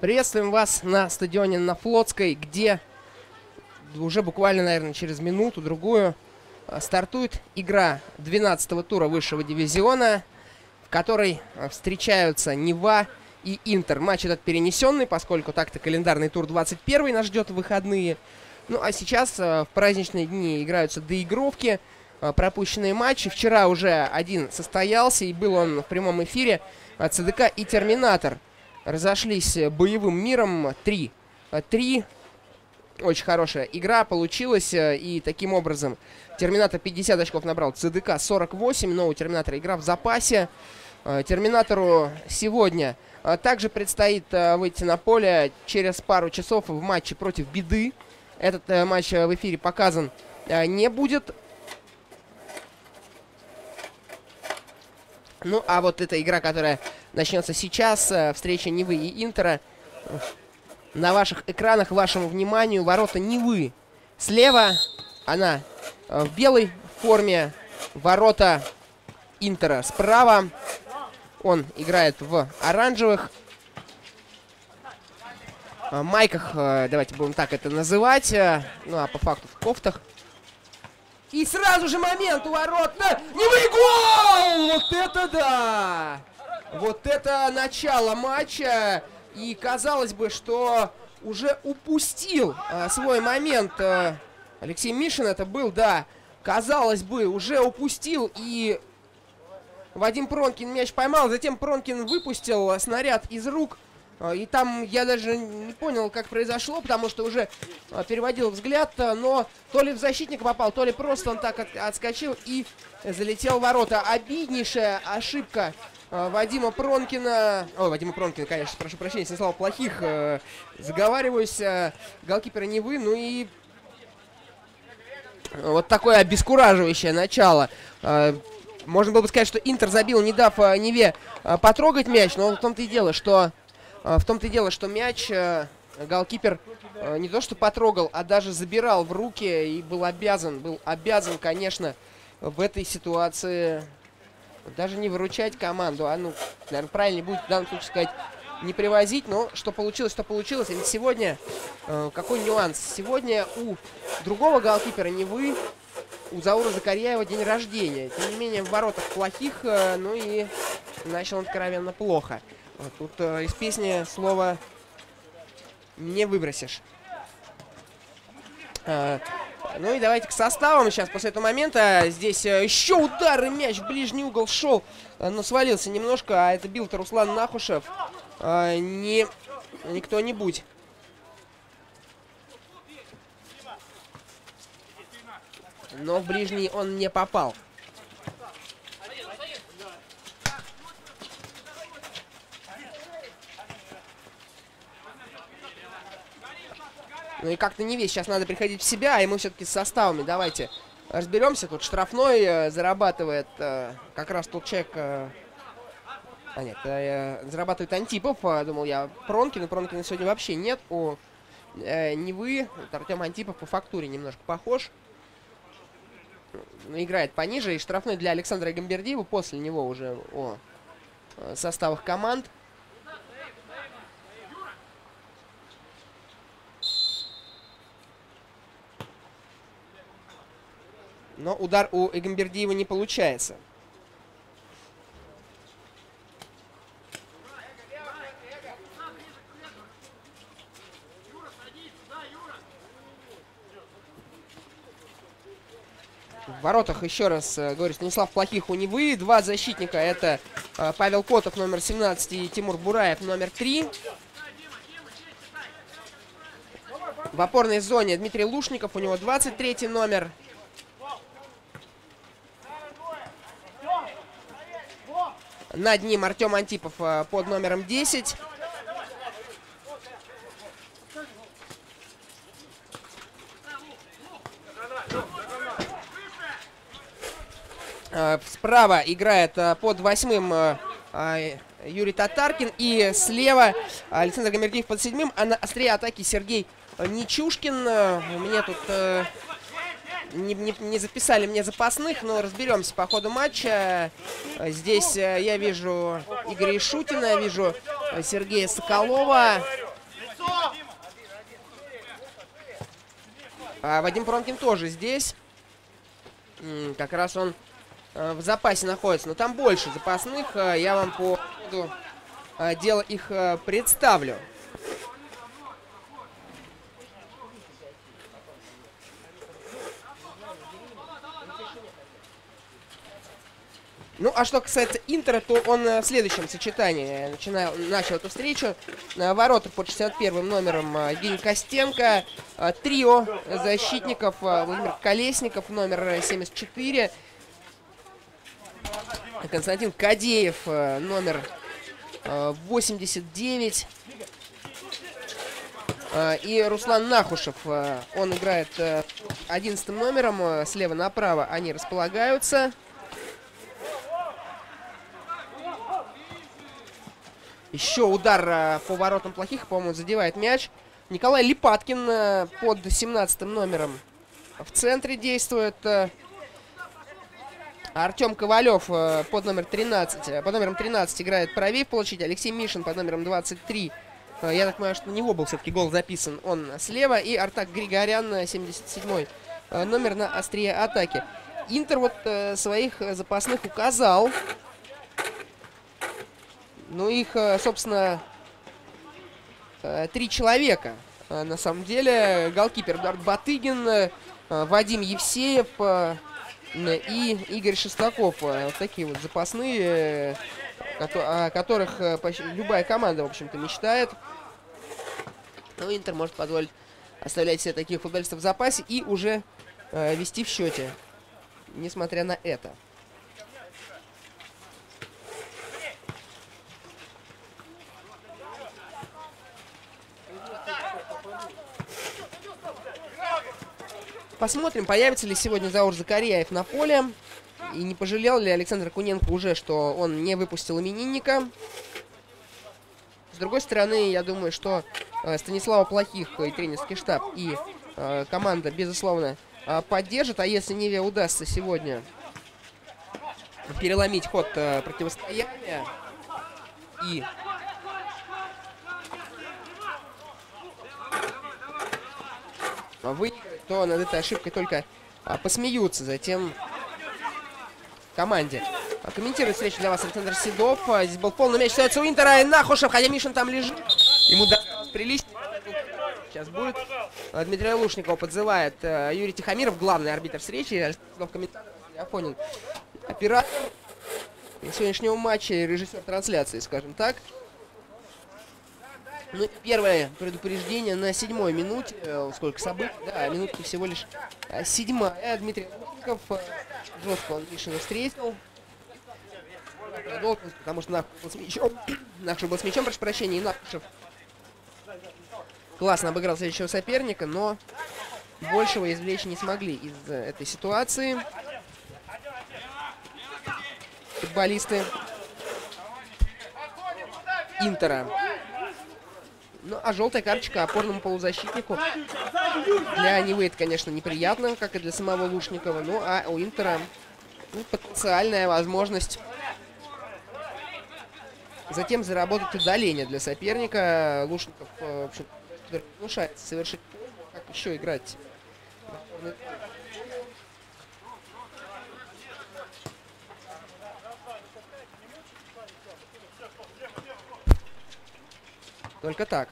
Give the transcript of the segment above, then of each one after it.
Приветствуем вас на стадионе на Флотской, где уже буквально, наверное, через минуту-другую стартует игра 12-го тура высшего дивизиона, в которой встречаются Нева и Интер. Матч этот перенесенный, поскольку так-то календарный тур 21 нас ждет в выходные. Ну а сейчас в праздничные дни играются доигровки, пропущенные матчи. Вчера уже один состоялся, и был он в прямом эфире. ЦДК и Терминатор разошлись боевым миром 3-3. Очень хорошая игра получилась, и таким образом Терминатор 50 очков набрал, ЦДК 48, но у Терминатора игра в запасе. Терминатору сегодня также предстоит выйти на поле через пару часов в матче против Беды. Этот матч в эфире показан не будет. Ну, а вот эта игра, которая начнется сейчас, встреча Невы и Интера. На ваших экранах, вашему вниманию, ворота Невы. Слева она в белой форме, ворота Интера справа. Он играет в оранжевых майках, давайте будем так это называть. Ну, а по факту в кофтах. И сразу же момент у ворот. Невы, гол! Вот это да! Вот это начало матча. И казалось бы, что уже упустил свой момент. Алексей Мишин это был, да. Казалось бы, уже упустил. И Вадим Пронкин мяч поймал. Затем Пронкин выпустил снаряд из рук. И там я даже не понял, как произошло, потому что уже переводил взгляд. Но то ли в защитника попал, то ли просто он так отскочил и залетел в ворота. Обиднейшая ошибка Вадима Пронкина. Ой, Вадима Пронкина, конечно, прошу прощения, если слова плохих, заговариваюсь. Голкипера Невы, ну и вот такое обескураживающее начало. Можно было бы сказать, что Интер забил, не дав Неве потрогать мяч, но в том-то и дело, что мяч голкипер не то что потрогал, а даже забирал в руки и был обязан, конечно, в этой ситуации даже не выручать команду, а, ну, наверное, правильнее будет в данном случае сказать, не привозить, но что получилось, то получилось. Ведь сегодня, какой нюанс? Сегодня у другого голкипера Невы, у Заура Закарьяева, день рождения. Тем не менее, в воротах плохих, ну и начал он откровенно плохо. Тут из песни слова не выбросишь. Ну и давайте к составам сейчас после этого момента. Здесь еще удар, и мяч в ближний угол шел, но свалился немножко. А это бил-то Руслан Нахушев. Не кто-нибудь. Но в ближний он не попал. Ну и как-то Неве сейчас надо приходить в себя, и мы все-таки с составами давайте разберемся. Тут штрафной зарабатывает как раз тот человек... зарабатывает Антипов, думал я, Пронкин. Пронкина сегодня вообще нет. У Невы Артем Антипов по фактуре немножко похож. Играет пониже, и штрафной для Александра Гамбердиева. После него уже о составах команд. Но удар у Эгамбердиева не получается. В воротах, еще раз говорю, Станислав плохих у Невы. Два защитника. Это Павел Котов, номер 17, и Тимур Бураев, номер 3. В опорной зоне Дмитрий Лушников, у него 23 номер. Над ним Артем Антипов под номером 10. Справа играет под 8-м Юрий Татаркин. И слева Александр Гамбердиев под 7-м. А на острие атаки Сергей Нечушкин. У меня тут... Не записали мне запасных, но разберемся по ходу матча. Здесь я вижу Игоря Ишутина, вижу Сергея Соколова. Вадим Пронкин тоже здесь. Как раз он в запасе находится. Но там больше запасных. Я вам по ходу дела их представлю. Ну, а что касается Интера, то он в следующем сочетании начал эту встречу. Ворота под 61-м номером Евгений Костенко. Трио защитников Владимир Колесников, номер 74. Константин Кадеев, номер 89. И Руслан Нахушев, он играет 11-м номером. Слева направо они располагаются. Еще удар по воротам плохих, по-моему, задевает мяч. Николай Липаткин под 17-м номером в центре действует. Артем Ковалев под номером 13 играет правее получить. Алексей Мишин под номером 23. Я так понимаю, что на него был все-таки гол записан. Он слева. И Артак Григорян, 77-й номер, на острие атаки. Интер вот своих запасных указал. Ну, их, собственно, 3 человека. На самом деле, голкипер Эдуард Батыгин, Вадим Евсеев и Игорь Шестаков. Вот такие вот запасные, о которых любая команда, в общем-то, мечтает. Но Интер может позволить оставлять себе таких футболистов в запасе и уже вести в счете, несмотря на это. Посмотрим, появится ли сегодня Заур Закарьяев на поле. И не пожалел ли Александр Куненко уже, что он не выпустил именинника. С другой стороны, я думаю, что Станислава Плохих и тренерский штаб, и команда, безусловно, поддержит. А если Неве удастся сегодня переломить ход противостояния и выиграть, то над этой ошибкой только посмеются затем команде. Комментирует встречу для вас Александр Седов. Здесь был полный мяч, остается у Интера, и Нахушев, хотя Мишин там лежит. Ему досталось прилично. Сейчас будет. Дмитрия Лушникова подзывает Юрий Тихомиров, главный арбитр встречи. Комментатор Афонин, оператор сегодняшнего матча и режиссер трансляции, скажем так. Ну, первое предупреждение на 7-й минуте. Сколько событий? Да, минутки всего лишь 7-я. Дмитрий Лушников жестко он Мишина встретил. Потому что Нахушев был с мячом, прошу прощения, и Нахушев классно обыграл следующего соперника, но большего извлечь не смогли из этой ситуации футболисты Интера. Ну, а желтая карточка опорному полузащитнику для Невы это, конечно, неприятно, как и для самого Лушникова. Ну, а у Интера потенциальная возможность затем заработать удаление для соперника. Лушников, в общем, внушает совершить, как еще играть. Только так.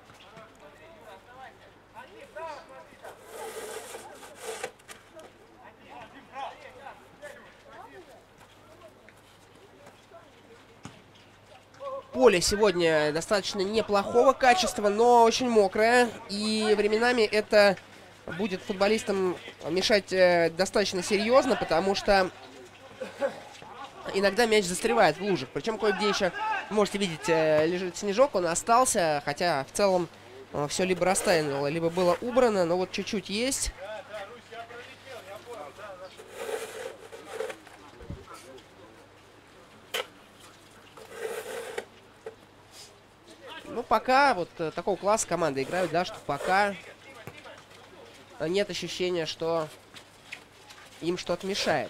Поле сегодня достаточно неплохого качества, но очень мокрое. И временами это будет футболистам мешать достаточно серьезно, потому что иногда мяч застревает в лужах. Причем кое-где еще, можете видеть, лежит снежок, он остался. Хотя в целом все либо растаяло, либо было убрано, но вот чуть-чуть есть. Ну, пока вот такого класса команды играют, да, что пока нет ощущения, что им что-то мешает.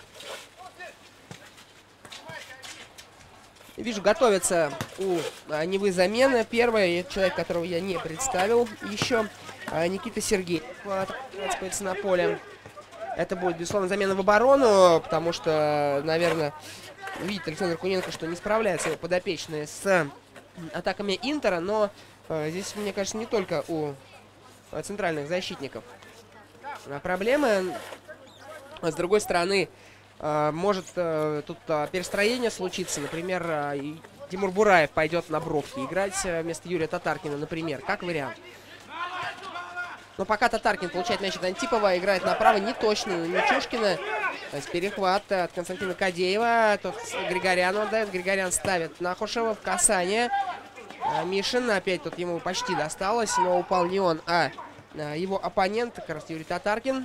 Вижу, готовится у Невы замена. Первый человек, которого я не представил еще. Никита Сергеев находится на поле. Это будет, безусловно, замена в оборону, потому что, наверное, видит Александр Куненко, что не справляются его подопечные с атаками Интера, но здесь, мне кажется, не только у центральных защитников проблемы. С другой стороны, может тут перестроение случиться. Например, Тимур Бураев пойдет на бровки играть вместо Юрия Татаркина, например, как вариант. Но пока Татаркин получает мяч от Антипова, играет направо не точно, на Нечушкина. То есть перехват от Константина Кадеева. Тот Григоряну отдает. Григорян ставит Нахушева в касание. Мишин опять тут ему почти досталось, но упал не он, а его оппонент, как раз Юрий Татаркин.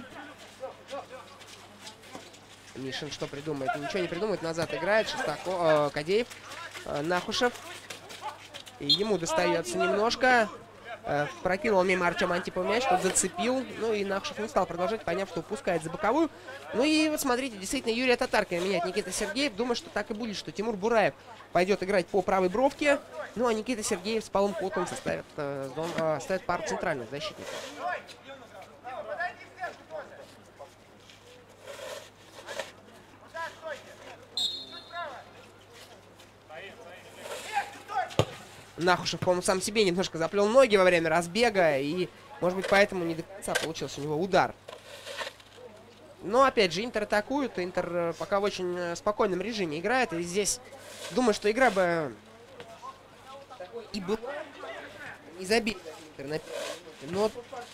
Мишин что придумает? Ничего не придумает. Назад играет Кадеев. Нахушев. И ему достается немножко. Прокинул мимо Артема Антипова мяч, тот зацепил. Ну и Нахушев не стал продолжать, поняв, что упускает за боковую. Ну и вот смотрите, действительно, Юрия Татаркина меняет Никита Сергеев. Думаю, что так и будет, что Тимур Бураев пойдет играть по правой бровке. Ну а Никита Сергеев с Павлом Котом ставит пару центральных защитников. Нахушев, по-моему, сам себе немножко заплел ноги во время разбега. И, может быть, поэтому не до конца получился у него удар. Но, опять же, Интер атакует. Интер пока в очень спокойном режиме играет. И здесь, думаю, что игра бы и была не забита. Но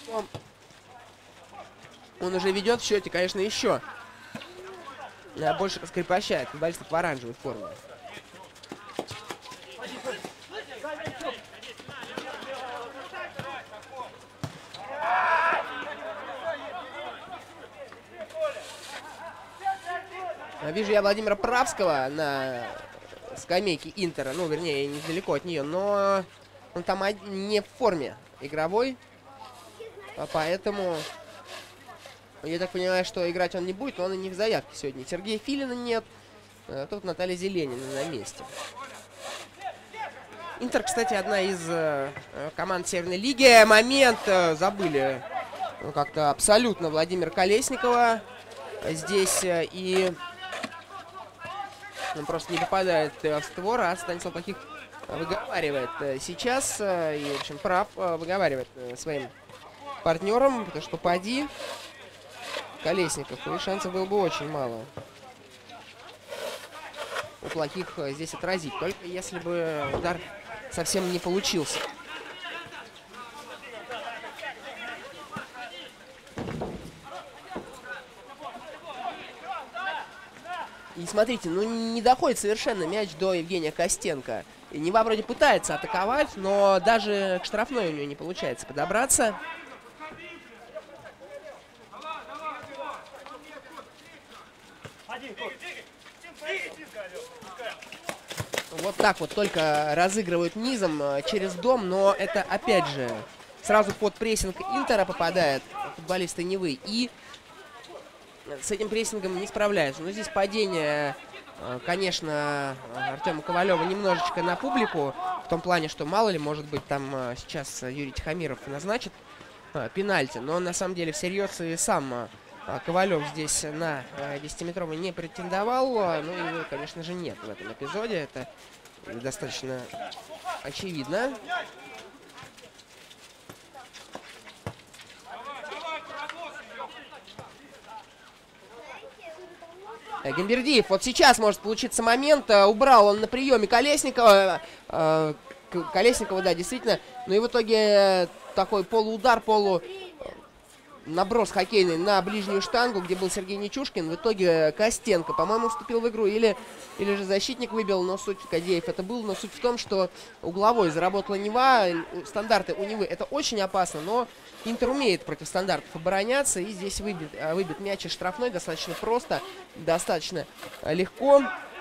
он уже ведет в счете, конечно, еще больше раскрепощает футболистов в оранжевой форме. Вижу я Владимира Правского на скамейке Интера. Ну, вернее, недалеко от нее. Но он там не в форме игровой. Поэтому я так понимаю, что играть он не будет. Но он и не в заявке сегодня. Сергея Филина нет. Тут Наталья Зеленина на месте. Интер, кстати, одна из команд Северной лиги. Момент забыли как-то абсолютно Владимира Колесникова. Здесь и... Он просто не попадает в створ, а Станислав Плохих выговаривает сейчас. И, в общем, прав выговаривает своим партнерам, потому что попади Колесников, и шансов было бы очень мало у Плохих здесь отразить. Только если бы удар совсем не получился. И смотрите, ну не доходит совершенно мяч до Евгения Костенко. И Нева вроде пытается атаковать, но даже к штрафной у него не получается подобраться. Вот так вот только разыгрывают низом через дом, но это опять же сразу под прессинг Интера попадает футболисты Невы. И с этим прессингом не справляются. Но здесь падение, конечно, Артема Ковалева немножечко на публику. В том плане, что мало ли, может быть, там сейчас Юрий Тихомиров назначит пенальти. Но на самом деле всерьез и сам Ковалев здесь на 10-метровый не претендовал. Ну и, конечно же, нет в этом эпизоде. Это достаточно очевидно. Гамбердиев, вот сейчас может получиться момент. Убрал он на приеме Колесникова. Колесникова, да, действительно. Ну и в итоге такой полуудар, наброс хоккейный на ближнюю штангу, где был Сергей Нечушкин. В итоге Костенко, по-моему, вступил в игру. Или же защитник выбил, но суть, Кадеев это был. Но суть в том, что угловой заработала Нева. Стандарты у Невы это очень опасно, но Интер умеет против стандартов обороняться. И здесь выбит мяч из штрафной достаточно просто, достаточно легко.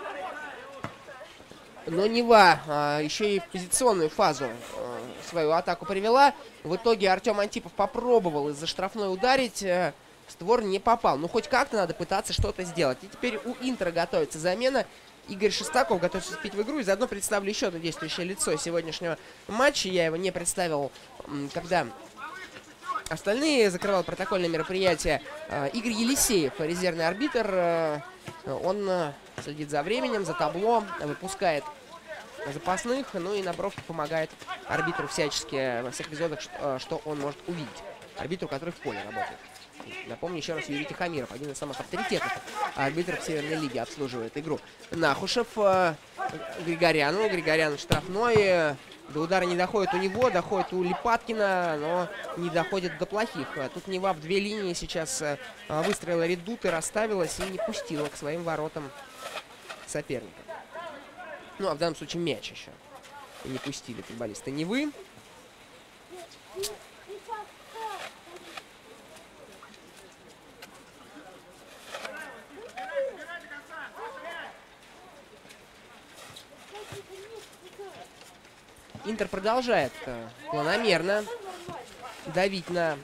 Но Нева еще и в позиционную фазу свою атаку привела. В итоге Артем Антипов попробовал из-за штрафной ударить. Створ не попал. Ну, хоть как-то надо пытаться что-то сделать. И теперь у Интера готовится замена. Игорь Шестаков готовится вступить в игру. И заодно представлю еще одно действующее лицо сегодняшнего матча. Я его не представил, когда Остальные закрывал протокольное мероприятие Игорь Елисеев, резервный арбитр. Он следит за временем, за табло, выпускает запасных, ну и на бровке помогает арбитру всячески во всех эпизодах, что он может увидеть. Арбитру, который в поле работает. Напомню еще раз, Юрий Тихомиров, один из самых авторитетных арбитров Северной лиги, обслуживает игру. Нахушев Григоряну. Григорян штрафной. До удара не доходит у него, доходит у Липаткина, но не доходит до плохих. Тут Нева в две линии сейчас выстроила редут и расставилась, и не пустила к своим воротам соперника. Ну, а в данном случае мяч еще не пустили футболисты Невы. Интер продолжает планомерно давить на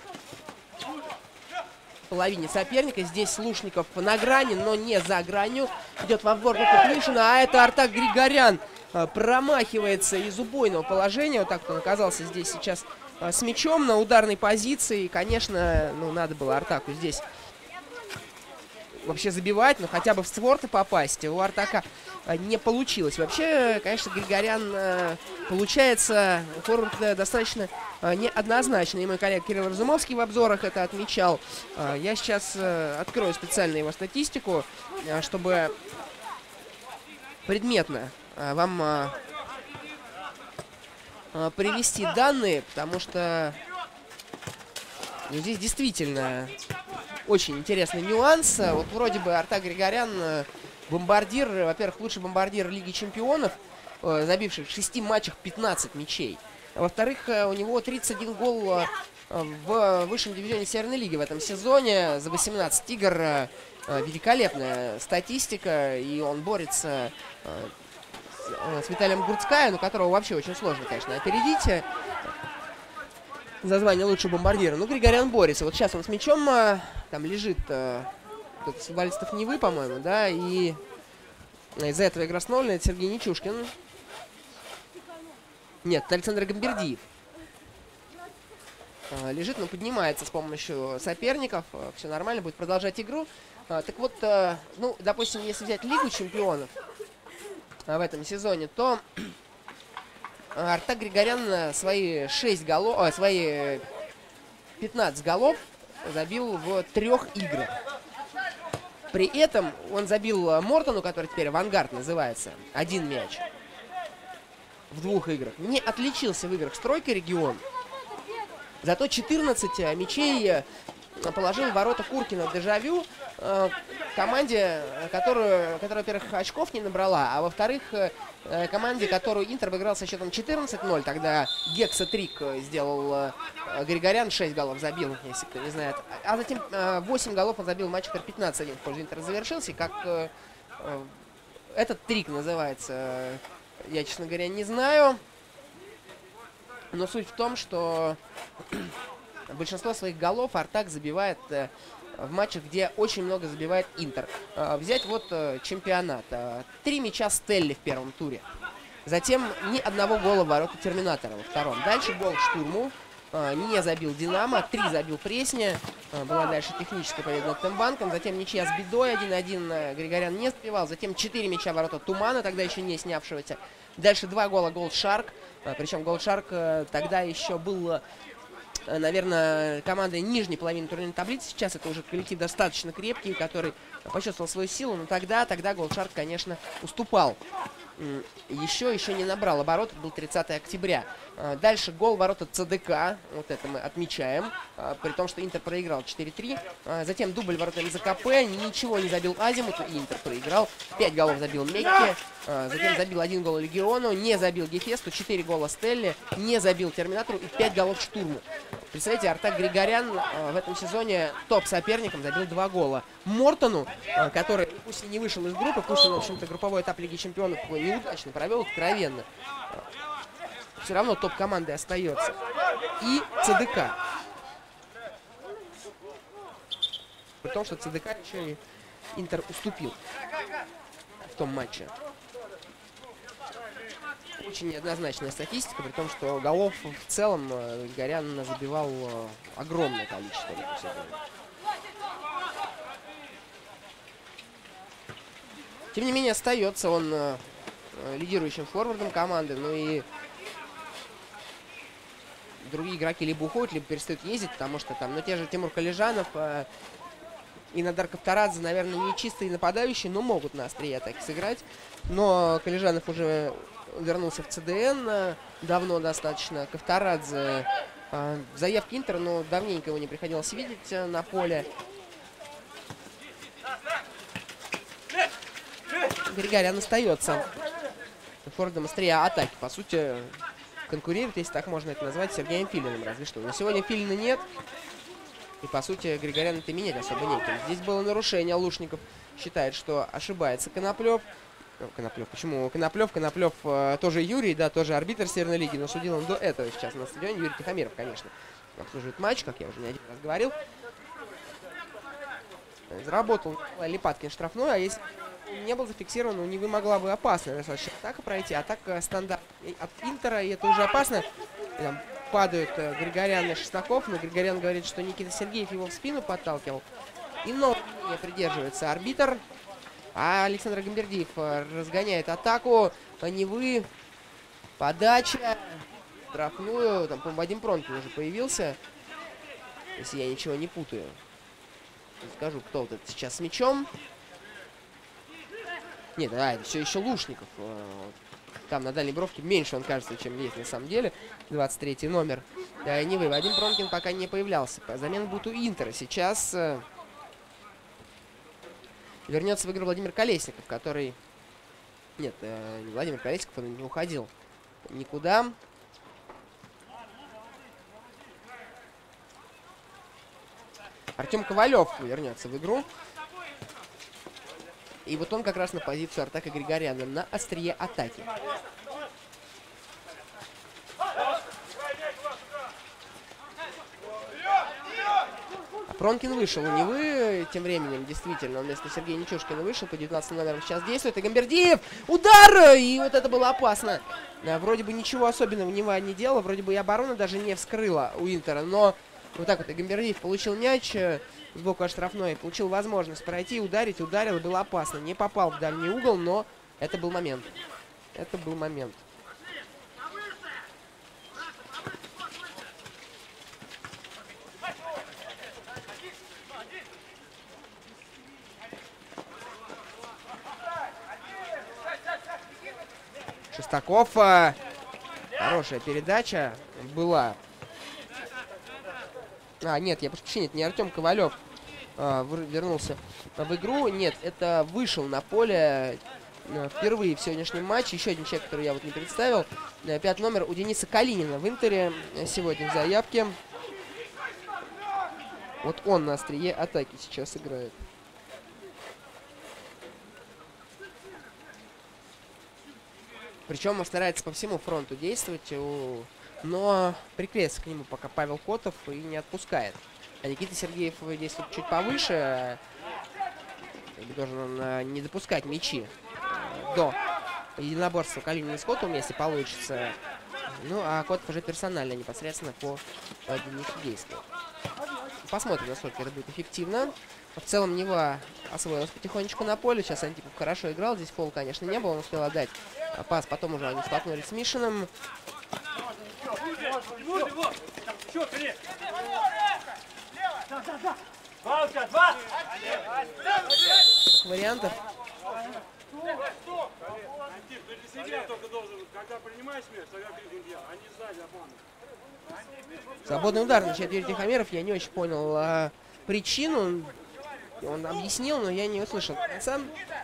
половине соперника. Здесь Лушников на грани, но не за гранью. Идет во двор Куклишина, а это Артак Григорян промахивается из убойного положения. Вот так вот он оказался здесь сейчас с мячом на ударной позиции. И, конечно, ну, надо было Артаку здесь вообще забивать, но хотя бы в створ-то попасть. У Артака не получилось. Вообще, конечно, Григорян получается форвард достаточно неоднозначно. И мой коллега Кирилл Разумовский в обзорах это отмечал. Я сейчас открою специально его статистику, чтобы предметно вам привести данные, потому что ну, здесь действительно очень интересный нюанс. Вот вроде бы Артак Григорян бомбардир, во-первых, лучший бомбардир Лиги Чемпионов, забивший в 6 матчах 15 мячей. Во-вторых, у него 31 гол в высшем дивизионе Северной Лиги в этом сезоне. За 18 игр великолепная статистика, и он борется с Виталием Гурцкаем, у которого вообще очень сложно, конечно, опередить за звание лучшего бомбардира. Ну, Григорян борется. Вот сейчас он с мячом там лежит кто-то с футболистов Невы, по-моему, да, и из-за этого игра остановлена. Это Сергей Нечушкин. Нет, это Александр Гамбердиев. Лежит, но поднимается с помощью соперников. Все нормально, будет продолжать игру. Так вот, ну, допустим, если взять Лигу Чемпионов в этом сезоне, то Артак Григорян свои 15 голов забил в 3 играх. При этом он забил Мортону, который теперь «Авангард» называется, 1 мяч в 2 играх. Не отличился в играх с тройкой регион. Зато 14 мячей положил в ворота Куркина «Дежавю», команде, которая, во-первых, очков не набрала, а во-вторых, команде, которую Интер выиграл со счетом 14-0. Тогда гекса-трик сделал Григорян, 6 голов забил, если кто не знает. А затем 8 голов он забил, матч 15-1 в пользу Интера завершился. Как этот трик называется, я, честно говоря, не знаю. Но суть в том, что большинство своих голов Артак забивает в матчах, где очень много забивает Интер. Взять вот чемпионат. 3 мяча Стелли в первом туре. Затем ни одного гола в ворота Терминатора во втором. Дальше гол Штурму. Не забил Динамо. 3 забил Пресня. Была дальше техническая победа над Тембанком. Затем ничья с Бедой. 1-1 Григорян не забивал. Затем 4 мяча в ворота Тумана, тогда еще не снявшегося. Дальше 2 гола Голд Шарк. Причем Голд Шарк тогда еще был, наверное, командой нижней половины турнирной таблицы. Сейчас это уже коллектив достаточно крепкий, который почувствовал свою силу. Но тогда Голд Шарк, конечно, уступал. Еще не набрал оборот. Это был 30 октября. Дальше гол ворота ЦДК. Вот это мы отмечаем. При том, что Интер проиграл 4-3. Затем дубль ворота МЗКП. Ничего не забил Азимуту. И Интер проиграл. 5 голов забил Мекке. Затем забил 1 гол Легиону. Не забил Гефесту. 4 гола Стелле. Не забил Терминатору. И 5 голов Штурму. Представляете, Артак Григорян в этом сезоне топ-соперником забил 2 гола. Мортону, который пусть и не вышел из группы, пусть он, в общем-то, групповой этап Лиги Чемпионов неудачно провел, откровенно, все равно топ-командой остается. И ЦДК. При том, что ЦДК еще и Интер уступил в том матче. Очень неоднозначная статистика, при том, что голов в целом Григорян забивал огромное количество. Тем не менее, остается он лидирующим форвардом команды. Ну и другие игроки либо уходят, либо перестают ездить, потому что там, ну, те же Тимур Калижанов и Надар Кавторадзе, наверное, не чистые нападающие, но могут на острие атаки сыграть. Но Калижанов уже вернулся в ЦДН давно достаточно. Кавторадзе заявки Интера, но давненько его не приходилось видеть на поле. Григорян остается форвардом острия атаки. По сути, конкурирует, если так можно это назвать, с Сергеем Филиным, разве что. Но сегодня Филина нет. И, по сути, Григорян это менять особо неким. Здесь было нарушение. Лушников считает, что ошибается Коноплев. Коноплев. Почему Коноплев? Коноплев тоже Юрий, да, тоже арбитр Северной лиги, но судил он до этого сейчас на стадионе. Юрий Тихомиров, конечно, обслуживает матч, как я уже не один раз говорил. Заработал Липаткин штрафной, а если не был зафиксирован, у Невы могла бы опасная достаточно атака пройти. Атака стандарт от Интера, и это уже опасно. И там падают Григорян и Шестаков, но Григорян говорит, что Никита Сергеев его в спину подталкивал. И нового не придерживается арбитр. А Александр Гамбердиев разгоняет атаку. Невы. Подача. Штрафную. Там, по-моему, Вадим Пронкин уже появился. Если я ничего не путаю. Скажу, кто вот это сейчас с мячом. Нет, да, это все еще Лушников. Там на дальней бровке меньше он кажется, чем есть на самом деле. 23-й номер. Да, Невы. Вадим Пронкин пока не появлялся. Замена будет у Интера. Сейчас вернется в игру Владимир Колесников, который... Нет, не Владимир Колесников, он не уходил никуда. Артем Ковалев вернется в игру. И вот он как раз на позицию Артака Григоряна, на острие атаки. Пронкин вышел у Невы, тем временем, действительно, он вместо Сергея Нечушкина вышел, по 19 номерам сейчас действует, и Гамбердиев, удар! И вот это было опасно. Вроде бы ничего особенного Нева не делала, вроде бы и оборона даже не вскрыла у Интера, но вот так вот и Гамбердиев получил мяч сбоку от штрафной, получил возможность пройти, ударить, ударил, и было опасно. Не попал в дальний угол, но это был момент. Это был момент. Шестаков. Хорошая передача была. Нет, я прошу прощения, это не Артем Ковалев вернулся в игру. Нет, это вышел на поле впервые в сегодняшнем матче. Еще один человек, который я вот не представил. 5 номер у Дениса Калинина в Интере сегодня в заявке. Вот он на острие атаки сейчас играет. Причем он старается по всему фронту действовать, но приклеится к нему пока Павел Котов и не отпускает. А Никита Сергеев действует чуть повыше. Должен он не допускать мячи до единоборства Калинина с Котовым, если получится. Ну, а Котов уже персонально, непосредственно по Денису действует. Посмотрим, насколько это будет эффективно. В целом Нева освоилась потихонечку на поле. Сейчас Антипов хорошо играл. Здесь фола, конечно, не было. Он успел отдать пас. Потом уже они столкнулись с Мишиным. Вариантов. Свободный удар начинает Юрий Тихомиров. Я не очень понял причину. Он объяснил, но я не услышал до конца.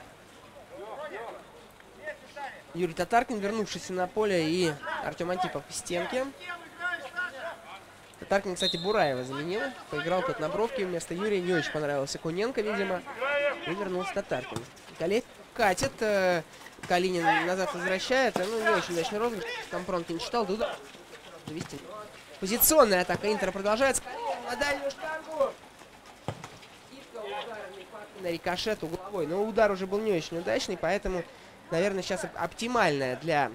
Юрий Татаркин, вернувшийся на поле, и Артем Антипов в стенке. Татаркин, кстати, Бураева заменил. Поиграл тут на бровке вместо Юрия. Не очень понравился Куненко, видимо. И вернулся Татаркин. Колец катит. Калинин назад возвращает. Ну, не очень удачный розыгрыш. Там Пронкин читал. Туда завести. Позиционная атака Интера продолжается. На дальнюю штангу. На рикошет угловой. Но удар уже был не очень удачный, поэтому наверное, сейчас оптимальная для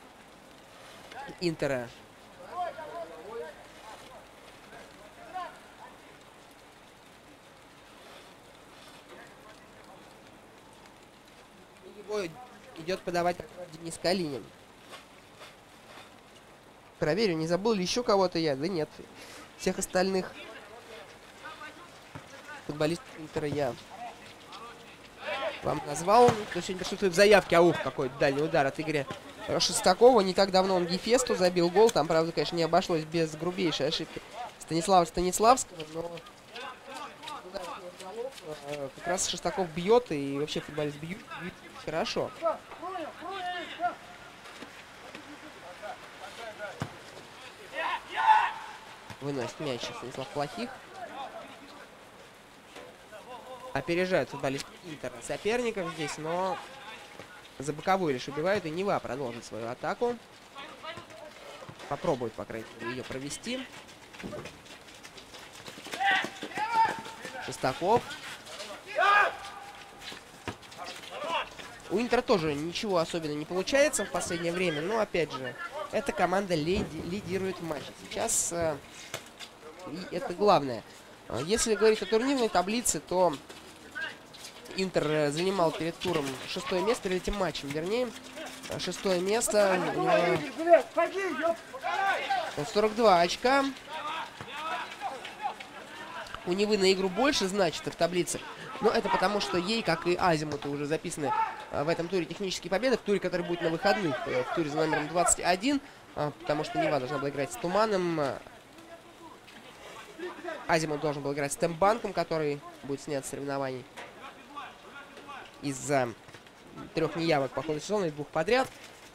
Интера. Его идет подавать Денис Калинин. Проверю, не забыл ли еще кого-то я. Да нет. Всех остальных футболистов Интера я вам назвал. Кто сегодня присутствует в заявке. Аух, какой дальний удар от Игоря Шестакова. Не так давно он Гефесту забил гол. Там, правда, конечно, не обошлось без грубейшей ошибки Станислава Станиславского. Но как раз Шестаков бьет. И вообще футболист бьет хорошо. Выносит мяч Станислав Плохих. Опережают футболист Интера соперников здесь, но за боковую лишь убивают. И Нева продолжит свою атаку. Попробует, по крайней мере, ее провести. Шестаков. У Интера тоже ничего особенно не получается в последнее время. Но, опять же, эта команда лидирует в матче. Сейчас и это главное. Если говорить о турнирной таблице, то Интер занимал перед туром 6-е место, перед этим матчем, вернее. 6-е место. 42 очка. У Невы на игру больше значится в таблице. Но это потому, что ей, как и Азимуту, уже записаны в этом туре технические победы. В туре, который будет на выходных. В туре за номером 21. Потому что Нева должна была играть с Туманом. Азимут должен был играть с Тембанком, который будет снят с соревнований из-за 3 неявок по ходу сезона и 2 подряд.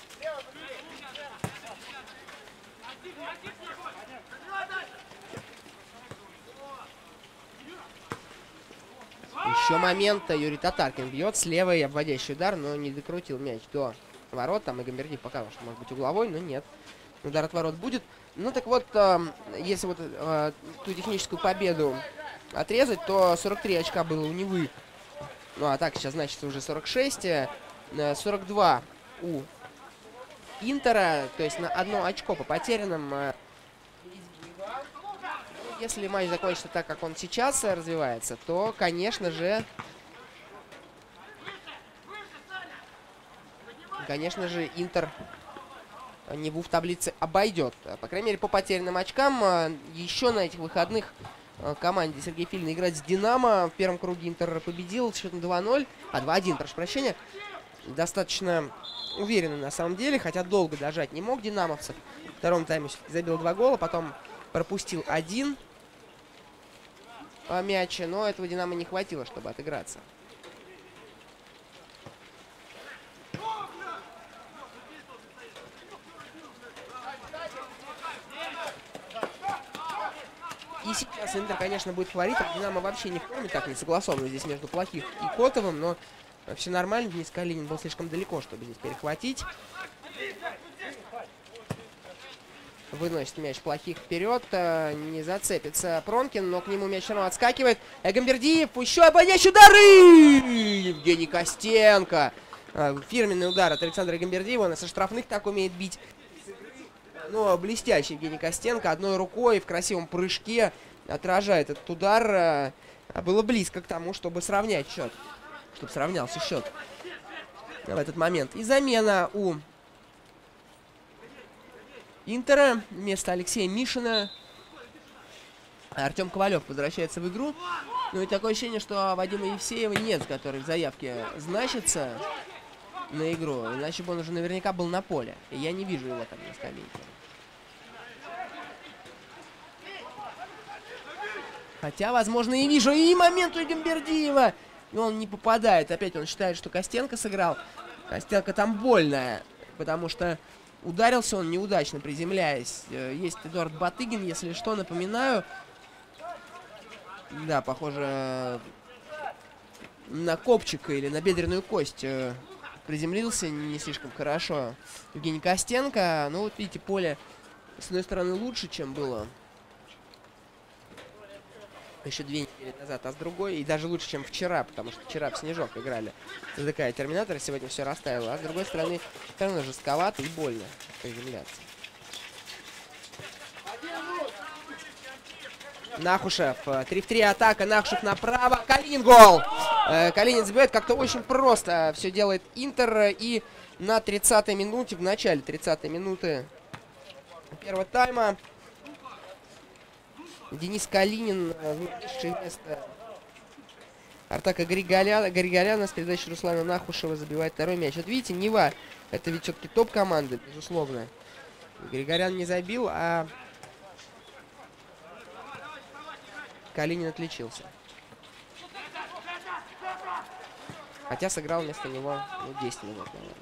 Еще момент. Юрий Татаркин бьет с левой, обводящий удар, но не докрутил мяч до ворот. Там и Гамбердиев показал, что может быть угловой, но нет. Удар от ворот будет. Ну так вот, если вот ту техническую победу отрезать, то 43 очка было у Невы. Ну а так сейчас значится уже 46. 42 у Интера. То есть на 1 очко по потерянным. Если матч закончится так, как он сейчас развивается, то, конечно же, Интер Неву в таблице обойдет. По крайней мере, по потерянным очкам. Еще на этих выходных команде Сергея Филина играть с Динамо. В первом круге Интер победил счетом 2-0. 2-1, прошу прощения. Достаточно уверенно на самом деле, хотя долго дожать не мог динамовцев. В втором тайме забил 2 гола, потом пропустил 1 мяч, но этого Динамо не хватило, чтобы отыграться. И сейчас Интер, конечно, будет фаворитом. Динамо вообще не в форме, так не согласовано здесь между Плохих и Котовым, но все нормально. Денис Калинин был слишком далеко, чтобы здесь перехватить. Выносит мяч Плохих вперед. Не зацепится Пронкин, но к нему мяч все равно отскакивает. Гамбердиев. Еще обводящий удар. Евгений Костенко. Фирменный удар от Александра Гамбердиева. Он со штрафных так умеет бить. Но блестящий Евгений Костенко. Одной рукой в красивом прыжке отражает этот удар. Было близко к тому, чтобы сравнять счет. Чтобы сравнялся счет в этот момент. И замена у Интера. Вместо Алексея Мишина Артем Ковалев возвращается в игру. Ну и такое ощущение, что Вадима Евсеева нет, который в заявке значится на игру. Иначе бы он уже наверняка был на поле. И я не вижу его там на скамейке. Хотя, возможно, и вижу. И момент у Гамбердиева. И он не попадает. Опять он считает, что Костенко сыграл. Костенко там больно. Потому что ударился он неудачно, приземляясь. Есть Эдуард Батыгин, если что, напоминаю. Да, похоже на копчик или на бедренную кость приземлился не слишком хорошо Евгений Костенко. Ну вот видите, поле с одной стороны лучше, чем было еще 2 недели неделю назад, а с другой, и даже лучше, чем вчера, потому что вчера в снежок играли ЗДК и Терминатор, сегодня все растаяло, а с другой стороны, все равно жестковато и больно приземляться. Нахушев, 3-в-3 атака, Нахушев направо, Калинин гол! Калинин забивает, как-то очень просто все делает Интер, и на 30-й минуте, в начале 30-й минуты первого тайма Денис Калинин, вышедший вместо Артака Григоряна с передачи Руслана Нахушева забивает второй мяч. Вот видите, Нева, это ведь все-таки топ-команда, безусловно. Григорян не забил, а Калинин отличился. Хотя сыграл вместо него 10 минут, наверное.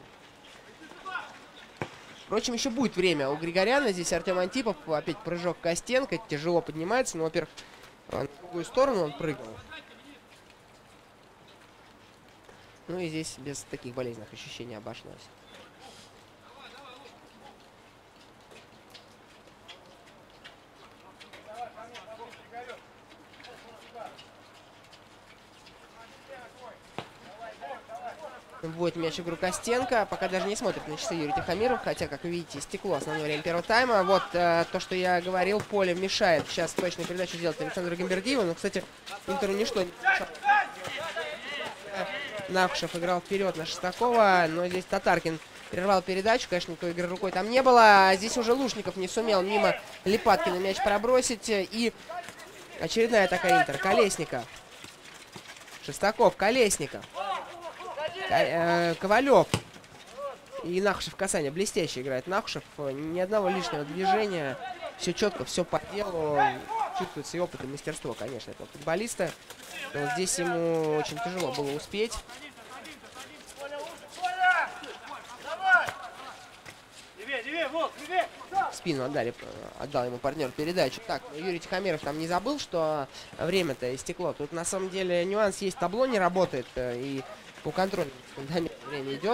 Впрочем, еще будет время у Григоряна. Здесь Артем Антипов. Опять прыжок Костенко. Тяжело поднимается. Но, во-первых, на другую сторону он прыгнул. Ну и здесь без таких болезненных ощущений обошлось. Будет мяч игру Костенко. Пока даже не смотрит на часы Юрий Тихомиров. Хотя, как вы видите, стекло основное время первого тайма. Вот то, что я говорил, поле мешает сейчас точную передачу сделать Александру Гамбердиеву. Но, кстати, Интеру ничто не мешало. Нахушев играл вперед на Шестакова. Но здесь Татаркин прервал передачу. Конечно, никакой игры рукой там не было. А здесь уже Лушников не сумел мимо Липаткина мяч пробросить. И очередная такая Интер. Колесников. Шестаков. Колесников. Ковалев и Нахушев касание. Блестяще играет Нахушев. Ни одного лишнего движения. Все четко, все по делу. Чувствуется и опыт, и мастерство, конечно, этого футболиста. Но здесь ему очень тяжело было успеть. В спину отдал ему партнер передачу. Так, Юрий Тихомиров там не забыл, что время-то истекло. Тут на самом деле нюанс есть. Табло не работает. И по контролю время идет.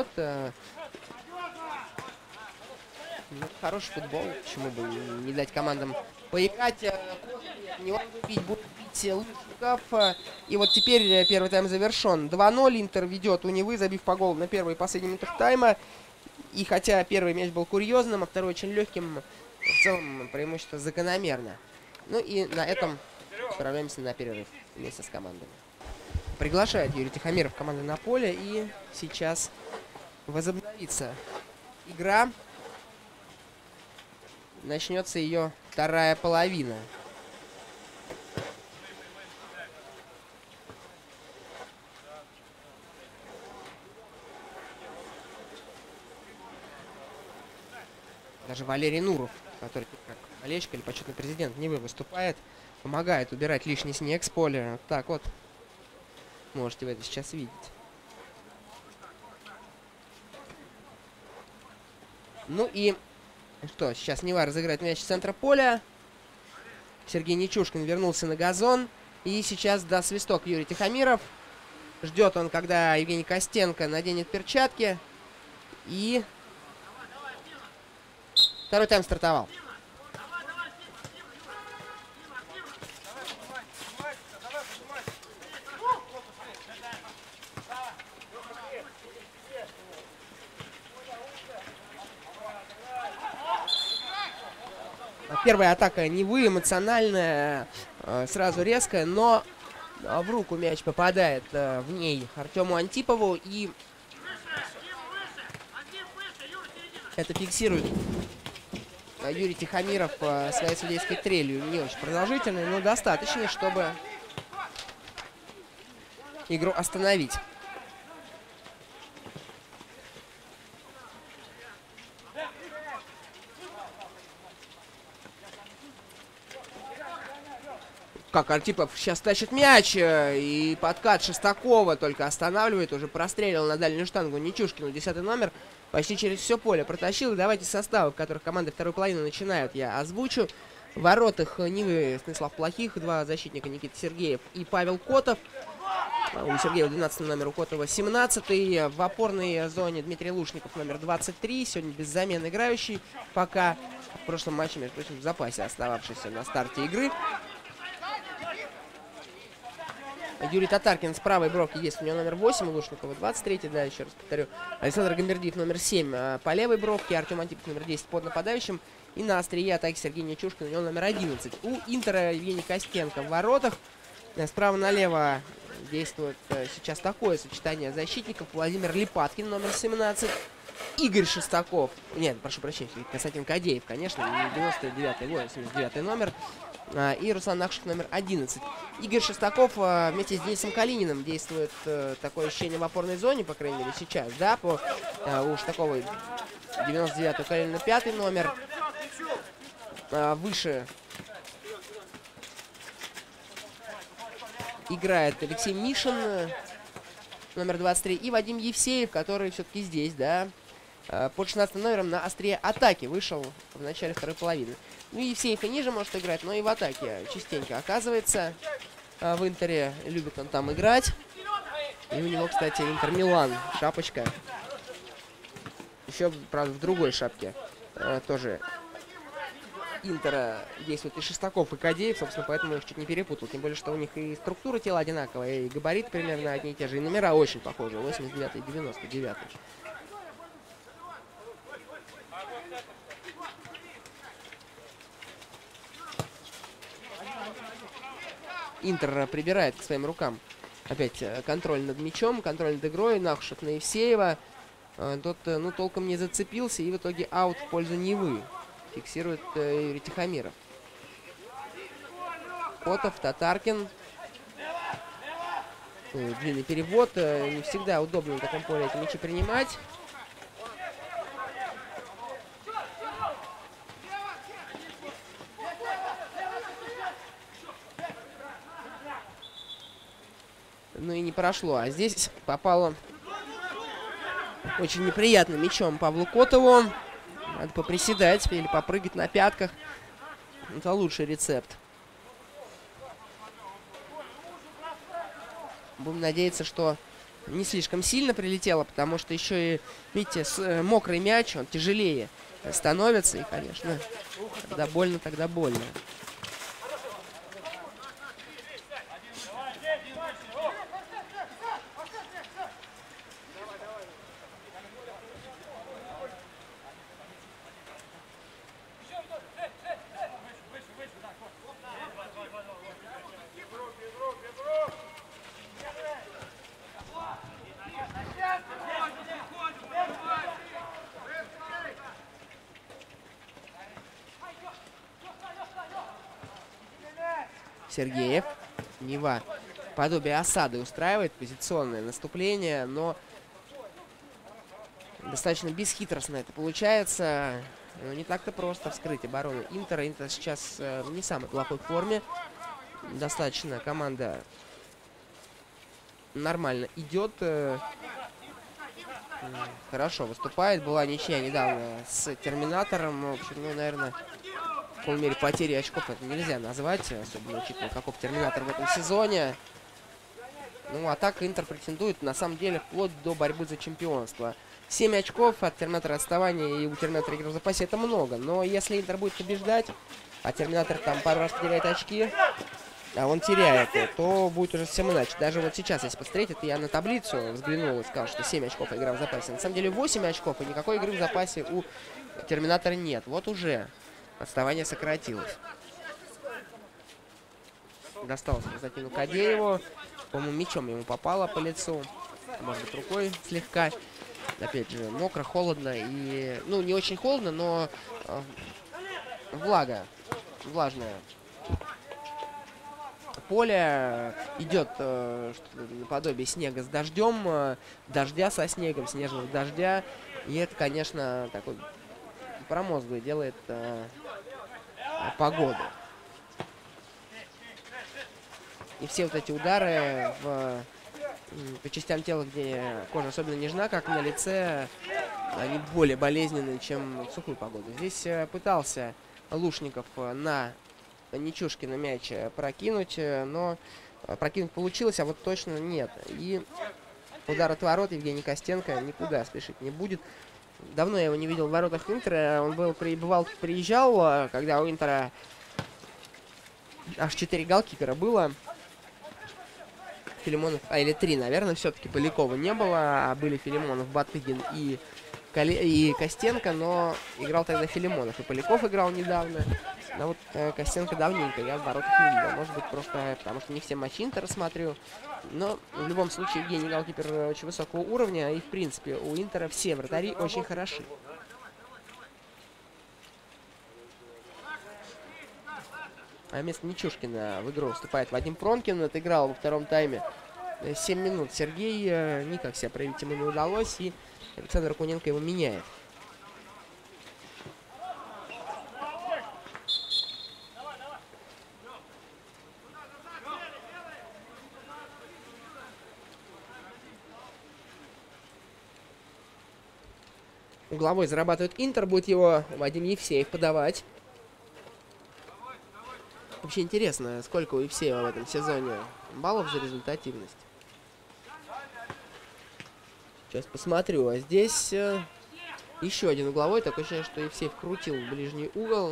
Ну, хороший футбол. Почему бы не дать командам поиграть? Не он бить, будет бить Лушников. И вот теперь первый тайм завершен. 2-0. Интер ведет у Невы, забив по голу на первой и последней минутах тайма. И хотя первый мяч был курьезным, а второй очень легким, в целом преимущество закономерно. Ну и на этом отправляемся на перерыв вместе с командами. Приглашает Юрий Тихомиров команду на поле. И сейчас возобновится игра. Начнется ее вторая половина. Даже Валерий Нуров, который как болельщик или почетный президент Невы выступает, помогает убирать лишний снег с поля. Вот так вот. Можете вы это сейчас видеть. Ну и что, сейчас Нева разыграет мяч с центра поля. Сергей Нечушкин вернулся на газон. И сейчас даст свисток Юрий Тихомиров. Ждет он, когда Евгений Костенко наденет перчатки. И второй тайм стартовал. Первая атака Невы, эмоциональная, сразу резкая, но в руку мяч попадает в ней Артему Антипову. И это фиксирует Юрий Тихомиров своей судейской трелью. Не очень продолжительной, но достаточно, чтобы игру остановить. Как Антипов сейчас тащит мяч, и подкат Шестакова только останавливает, уже прострелил на дальнюю штангу Нечушкину, 10-й номер, почти через все поле протащил. Давайте составы, в которых команды второй половины начинают, я озвучу. В воротах Нивы Станислав Плохих, два защитника Никита Сергеев и Павел Котов. У Сергеева 12 номер, у Котова 17-й. В опорной зоне Дмитрий Лушников, номер 23, сегодня без замены играющий, пока в прошлом матче, между прочим, в запасе остававшийся на старте игры. Юрий Татаркин с правой бровки есть. У него номер 8, у Лушникова 23, да, еще раз повторю. Александр Гамбердиев номер 7 по левой бровке. Артем Антипов номер 10 под нападающим. И на острие атаки Сергей Нечушкин, у него номер 11. У Интера Евгений Костенко в воротах. Справа налево действует сейчас такое сочетание защитников. Владимир Липаткин номер 17. Игорь Шестаков. Нет, прошу прощения, Константин Кадеев, конечно, 99-й год, 79-й номер. И Руслан Нахшик номер 11. Игорь Шестаков вместе с Денисом Калининым действует такое ощущение в опорной зоне, по крайней мере сейчас, да, по у Шестакова 99-й, Калинина 5-й номер. Выше играет Алексей Мишин, номер 23, и Вадим Евсеев, который все-таки здесь, да, под 16 номером на острие атаки вышел в начале второй половины. Ну, Евсеев и ниже может играть, но и в атаке частенько оказывается. В Интере любит он там играть. И у него, кстати, Интер Милан шапочка. Еще, правда, в другой шапке тоже Интера действует и Шестаков, и Кадеев, собственно, поэтому я их чуть не перепутал. Тем более, что у них и структура тела одинаковая, и габариты примерно одни и те же, и номера очень похожи. 89 и 99. Интер прибирает к своим рукам. Опять контроль над мячом, контроль над игрой. Нахушек на Евсеева. Тот, ну, толком не зацепился, и в итоге аут в пользу Невы. Фиксирует Юрий Тихомиров. Котов, Татаркин. Длинный перевод. Не всегда удобно на таком поле эти мячи принимать. Ну и не прошло. А здесь попало очень неприятным мячом Павлу Котову. Надо поприседать или попрыгать на пятках. Это лучший рецепт. Будем надеяться, что не слишком сильно прилетело, потому что еще и, видите, мокрый мяч, он тяжелее становится. И, конечно, когда больно, тогда больно. Сергеев. Нева подобие осады устраивает, позиционное наступление, но достаточно бесхитростно это получается. Но не так-то просто вскрыть оборону Интера. Интер сейчас не в самой плохой форме. Достаточно команда нормально идет. Хорошо выступает. Была ничья недавно с Терминатором. В общем, ну, наверное, в полной мере потери очков это нельзя назвать, особенно учитывая, каков Терминатор в этом сезоне. Ну, а так Интер претендует, на самом деле, вплоть до борьбы за чемпионство. 7 очков от Терминатора отставания, и у Терминатора игры в запасе это много. Но если Интер будет побеждать, а Терминатор там пару раз потеряет очки, а он теряет, то будет уже совсем иначе. Даже вот сейчас, если посмотреть, это я на таблицу взглянул и сказал, что 7 очков игра в запасе. На самом деле 8 очков, и никакой игры в запасе у Терминатора нет. Вот уже отставание сократилось. Досталось Константину Кадееву. По-моему, мячом ему попало по лицу. Может быть, рукой слегка. Опять же, мокро, холодно и... Ну, не очень холодно, но влажное поле. Идет наподобие снега с дождем, дождя со снегом, снежного дождя. И это, конечно, такой промозглый делает погоду. И все вот эти удары по частям тела, где кожа особенно нежна, как на лице, они более болезненные, чем в сухую погоду. Здесь пытался Лушников на Нечушкина мяч прокинуть, но прокинуть получилось, а вот точно нет. И удар от ворот Евгений Костенко никуда спешить не будет. Давно я его не видел в воротах Интера. Он приезжал, когда у Интера аж 4 голкипера было. Филимонов, или 3, наверное, все-таки Полякова не было, а были Филимонов, Батыгин и Костенко, но играл тогда Филимонов. И Поляков играл недавно, но вот Костенко давненько я в воротах не видел. Может быть, просто потому что не все матчи Интера смотрю. Но в любом случае Евгений голкипер очень высокого уровня, и в принципе у Интера все вратари очень хороши. А вместо Нечушкина в игру вступает Вадим Пронкин. Отыграл во втором тайме 7 минут. Сергей никак себя проявить ему не удалось, и Александр Окуненко его меняет. Угловой зарабатывает Интер, будет его Вадим Евсеев подавать. Вообще интересно, сколько у Евсеева в этом сезоне баллов за результативность. Сейчас посмотрю. А здесь еще один угловой. Такое ощущение, что Евсеев крутил в ближний угол.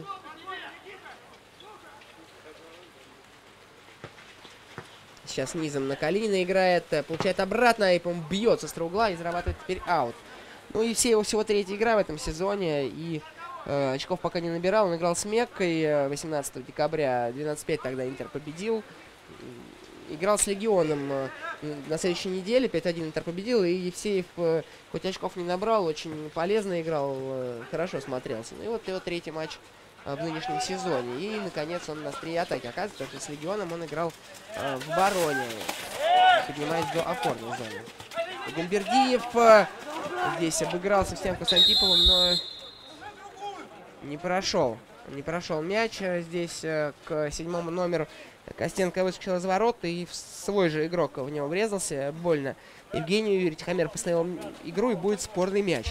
Сейчас низом на Калинина играет. Получает обратно и, по-моему, бьет со остро угла и зарабатывает теперь аут. Ну, Евсеева всего 3-я игра в этом сезоне. И очков пока не набирал. Он играл с Меккой 18 декабря. 12-5 тогда Интер победил. Играл с Легионом на следующей неделе. 5-1 Интер победил. И Евсеев, хоть очков не набрал, очень полезно играл. Хорошо смотрелся. Ну и вот его 3-й матч в нынешнем сезоне. И, наконец, он на острие атаки. Оказывается, что с Легионом он играл в обороне, поднимаясь до опорной зоны. Гамбердиев здесь обыгрался всем Косантиповым, но не прошел. Не прошел мяч. Здесь к 7-му номеру Костенко выскочил из ворот, и свой же игрок в него врезался. Больно Евгению. Юрий Тихомиров постановил игру, и будет спорный мяч.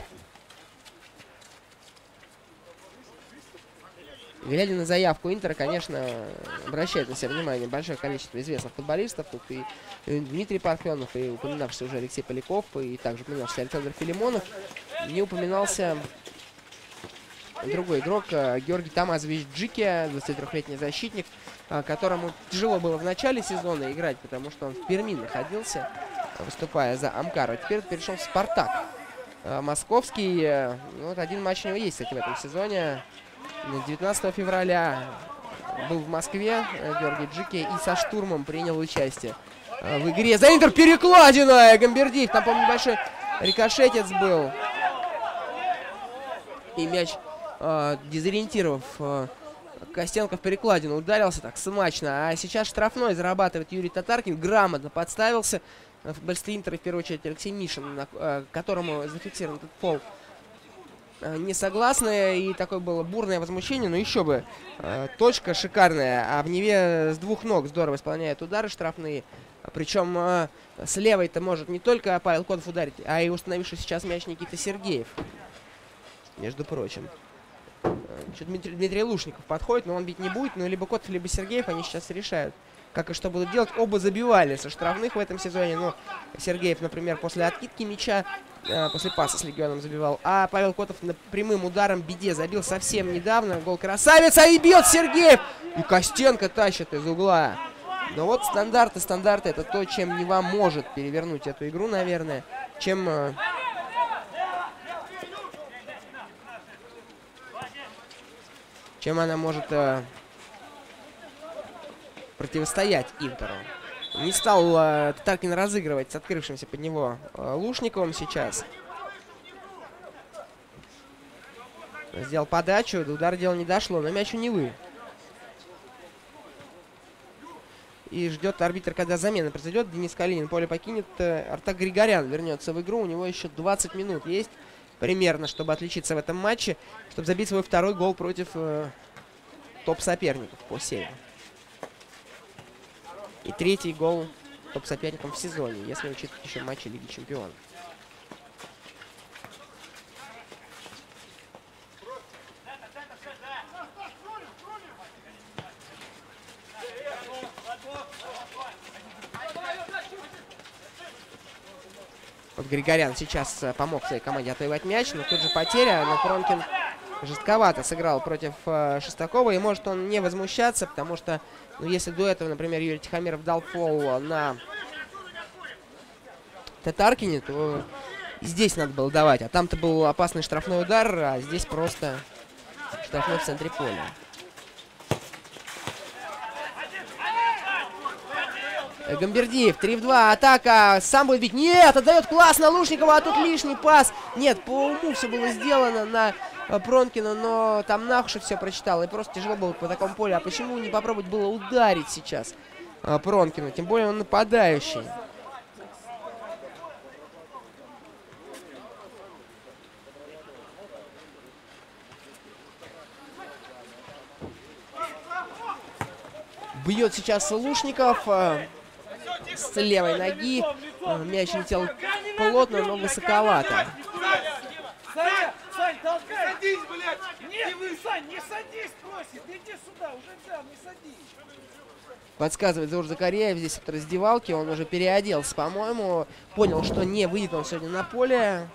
Глядя на заявку Интера, конечно, обращает на себя внимание большое количество известных футболистов. Тут и Дмитрий Парфенов, и упоминавшийся уже Алексей Поляков, и также упоминавшийся Александр Филимонов. Не упоминался другой игрок, Георгий Тамазович Джики, 23-летний защитник, которому тяжело было в начале сезона играть, потому что он в Перми находился, выступая за Амкару. Теперь перешел в Спартак московский. Вот один матч у него есть, кстати, в этом сезоне. 19 февраля был в Москве Георгий Джики и со штурмом принял участие в игре за Интер. Перекладина! Гамбердиев, там, по-моему, небольшой рикошетец был. И мяч, дезориентировав Костенко, в перекладину ударился так смачно. А сейчас штрафной зарабатывает Юрий Татаркин. Грамотно подставился. Футболисты Интера, в первую очередь Алексей Мишин, которому зафиксирован этот фол, не согласны, и такое было бурное возмущение. Но еще бы, точка шикарная, а в Неве с двух ног здорово исполняет удары штрафные. Причем с левой-то может не только Павел Котов ударить, а и установивший сейчас мяч Никита Сергеев, между прочим. Дмитрий Лушников подходит, но он бить не будет. Ну, либо Котов, либо Сергеев, они сейчас решают, как и что будут делать. Оба забивали со штрафных в этом сезоне. Но Сергеев, например, после откидки мяча, после паса с Легионом забивал. А Павел Котов прямым ударом Биде забил совсем недавно. Гол красавица, и бьет Сергеев! И Костенко тащит из угла. Но вот стандарты это то, чем Нева может перевернуть эту игру, наверное. Чем она может противостоять Интеру. Не стал Татаркин разыгрывать с открывшимся под него Лушниковым сейчас. Сделал подачу, до удара дело не дошло, но мяч у Невы. И ждет арбитр, когда замена произойдет. Денис Калинин поле покинет. Артак Григорян вернется в игру. У него еще 20 минут есть примерно, чтобы отличиться в этом матче, чтобы забить свой второй гол против топ-соперников по серии. И 3-й гол топ-соперникам в сезоне, если учитывать еще матчи Лиги Чемпионов. Вот Григорян сейчас помог своей команде отвоевать мяч, но тут же потеря. Но Пронкин жестковато сыграл против Шестакова, и может он не возмущаться, потому что, ну, если до этого, например, Юрий Тихомиров дал фол на Татаркине, то здесь надо было давать. А там-то был опасный штрафной удар, а здесь просто штрафной в центре поля. Гамбердиев, 3-2, атака, сам будет бить, нет, отдает классно Лушникова, а тут лишний пас. Нет, по уму все было сделано на Пронкина, но там Нахушев все прочитал, и просто тяжело было по такому полю. А почему не попробовать было ударить сейчас Пронкина, тем более он нападающий. Бьет сейчас Лушников с левой ноги. Мяч летел плотно, но высоковато. Сань, толкай! Садись, блядь! Нет, Сань, не садись, просит! Иди сюда, уже взял, не садись! Подсказывает Заур Закарьяев здесь от раздевалки. Он уже переоделся, по-моему. Понял, что не выйдет он сегодня на поле.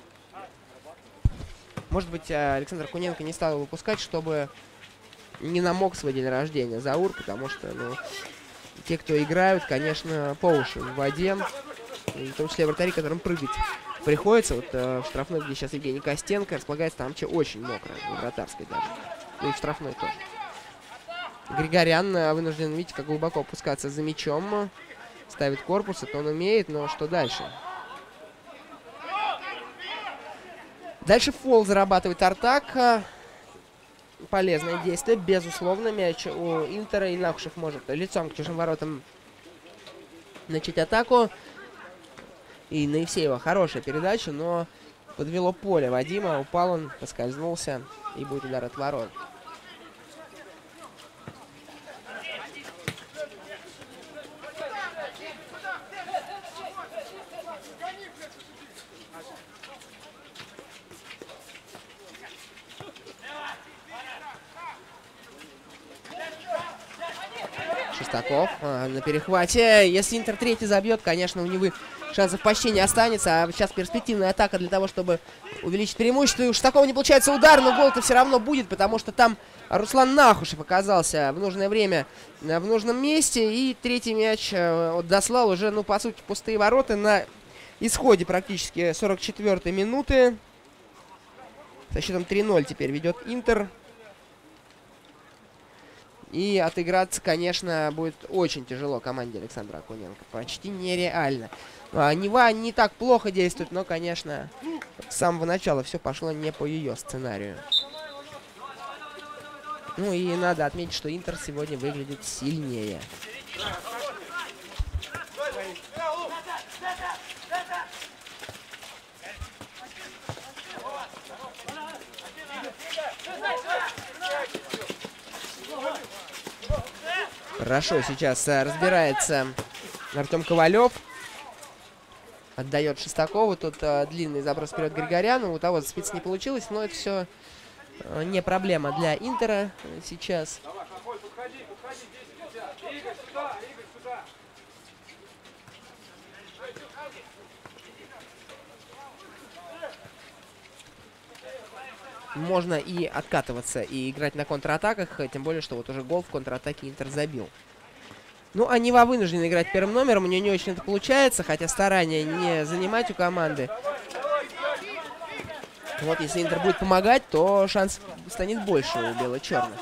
Может быть, Александр Акуненко не стал его выпускать, чтобы не намок свой день рождения Заур, потому что, ну, те, кто играют, конечно, по уши в воде, в том числе вратари, которым прыгать приходится. Вот в штрафной, где сейчас Евгений Костенко, располагается там очень мокро, в вратарской даже. Ну и в штрафной тоже. Григорян вынужден, видите, как глубоко опускаться за мячом. Ставит корпус, это он умеет, но что дальше? Дальше фол зарабатывает Артак. Полезное действие, безусловно. Мяч у Интера, и Нахушев может лицом к чужим воротам начать атаку. И на Евсеева хорошая передача, но подвело поле Вадима. Упал он, поскользнулся, и будет удар от ворот. Шестаков на перехвате. Если Интер третий забьет, конечно, у Невы шансов почти не останется. А сейчас перспективная атака для того, чтобы увеличить преимущество. И у Шестакова не получается удар, но гол-то все равно будет, потому что там Руслан Нахушев оказался в нужное время в нужном месте. И третий мяч дослал уже, ну, по сути, пустые ворота на исходе практически 44-й минуты. Со счетом 3-0 теперь ведет Интер. И отыграться, конечно, будет очень тяжело команде Александра Акуненко. Почти нереально. Нева не так плохо действует, но, конечно, с самого начала все пошло не по ее сценарию. Ну и надо отметить, что Интер сегодня выглядит сильнее. Хорошо, сейчас разбирается Артем Ковалев. Отдает Шестакову. Тут длинный заброс вперед Григоряну. У того спиц не получилось, но это все не проблема для Интера сейчас. Можно и откатываться, и играть на контратаках, тем более, что вот уже гол в контратаке Интер забил. Ну, а Нева вынужден играть первым номером, у нее не очень это получается, хотя старания не занимать у команды. Вот, если Интер будет помогать, то шанс станет больше у бело-черных.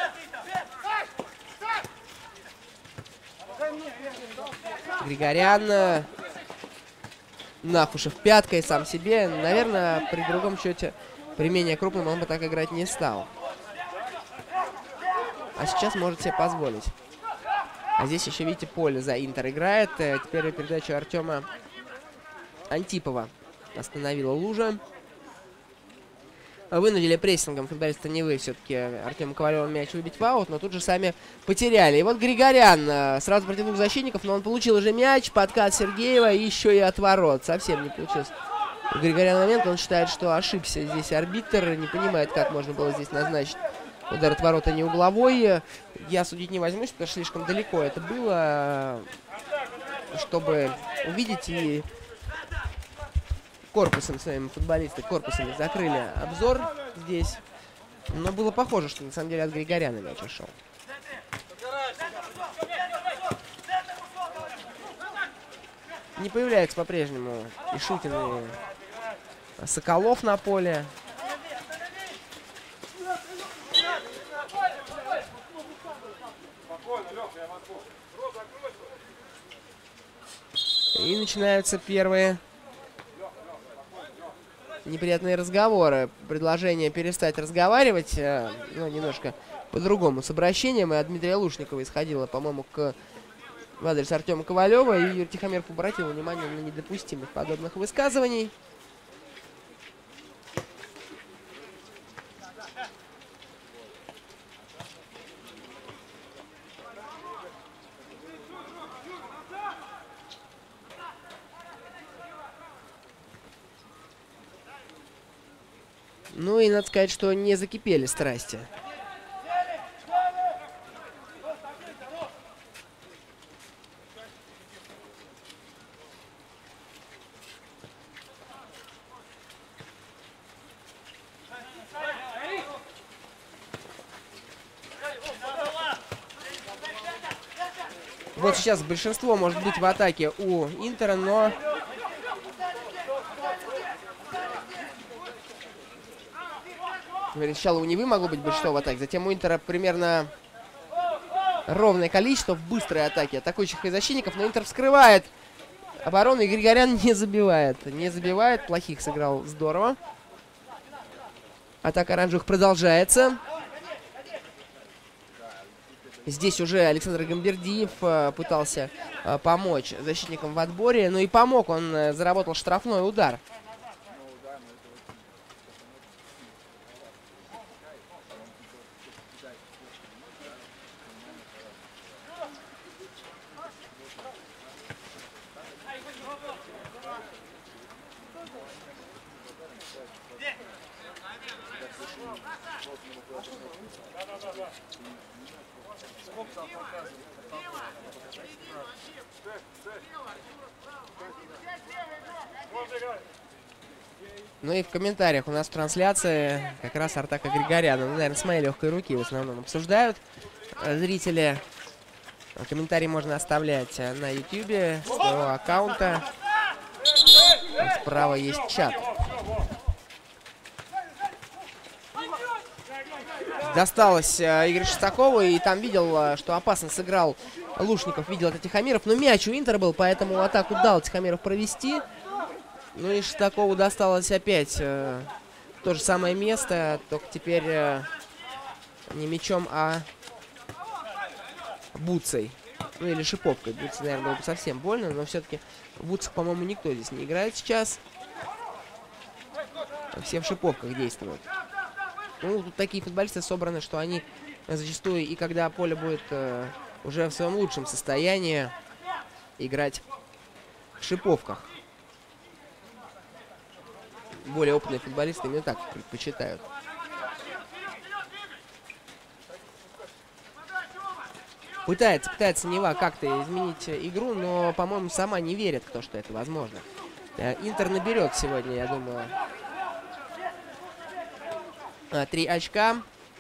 Григорян. Нахушев пяткой сам себе. Наверное, при другом счете, при менее крупном, он бы так играть не стал. А сейчас может себе позволить. А здесь еще, видите, поле за Интер играет. Теперь передачу Артема Антипова остановила лужа. Вынудили прессингом футболиста Невы все-таки Артему Ковалеву мяч выбить в аут, но тут же сами потеряли. И вот Григорян сразу против двух защитников, но он получил уже мяч, подкат Сергеева, и еще и от ворот. Совсем не получилось. У Григоряна момент, он считает, что ошибся здесь арбитр, не понимает, как можно было здесь назначить удар от ворота не угловой. Я судить не возьмусь, потому что слишком далеко это было, чтобы увидеть, и корпусом своими футболисты, корпусами закрыли обзор здесь. Но было похоже, что на самом деле от Григоряна мяч шел. Не появляется по-прежнему Ишутин и Соколов на поле. И начинаются первые неприятные разговоры. Предложение перестать разговаривать, ну, немножко по-другому. С обращением и от Дмитрия Лушникова исходило, по-моему, в адрес Артема Ковалева. И Юрий Тихомиров обратил внимание на недопустимость подобных высказываний. Ну и надо сказать, что не закипели страсти. Вот сейчас большинство может быть в атаке у Интера, но... Сначала у Невы могло быть большинство в атаке, затем у Интера примерно ровное количество в быстрой атаке атакующих и защитников, но Интер вскрывает оборону, и Григорян не забивает. Не забивает, плохих сыграл здорово. Атака оранжевых продолжается. Здесь уже Александр Гамбердиев пытался помочь защитникам в отборе, но и помог, он заработал штрафной удар. Ну и в комментариях у нас в трансляции как раз Артака Григоряна. Ну, наверное, с моей легкой руки в основном обсуждают зрители. Комментарии можно оставлять на YouTube с своего аккаунта. Справа есть чат. Досталось Игорю Шестакову, и там видел, что опасно сыграл Лушников, видел это Тихомиров. Но мяч у Интера был, поэтому атаку дал Тихомиров провести. Ну и Шестакову досталось опять то же самое место, только теперь не мячом, а бутсой. Ну или шиповкой. Бутсой, наверное, было бы совсем больно, но все-таки в бутсах, по-моему, никто здесь не играет сейчас. Все в шиповках действуют. Ну, тут такие футболисты собраны, что они зачастую, и когда поле будет уже в своем лучшем состоянии, играть в шиповках. Более опытные футболисты именно так предпочитают. Пытается Нева как-то изменить игру, но, по-моему, сама не верит в то, что это возможно. Интер наберет сегодня, я думаю, 3 очка.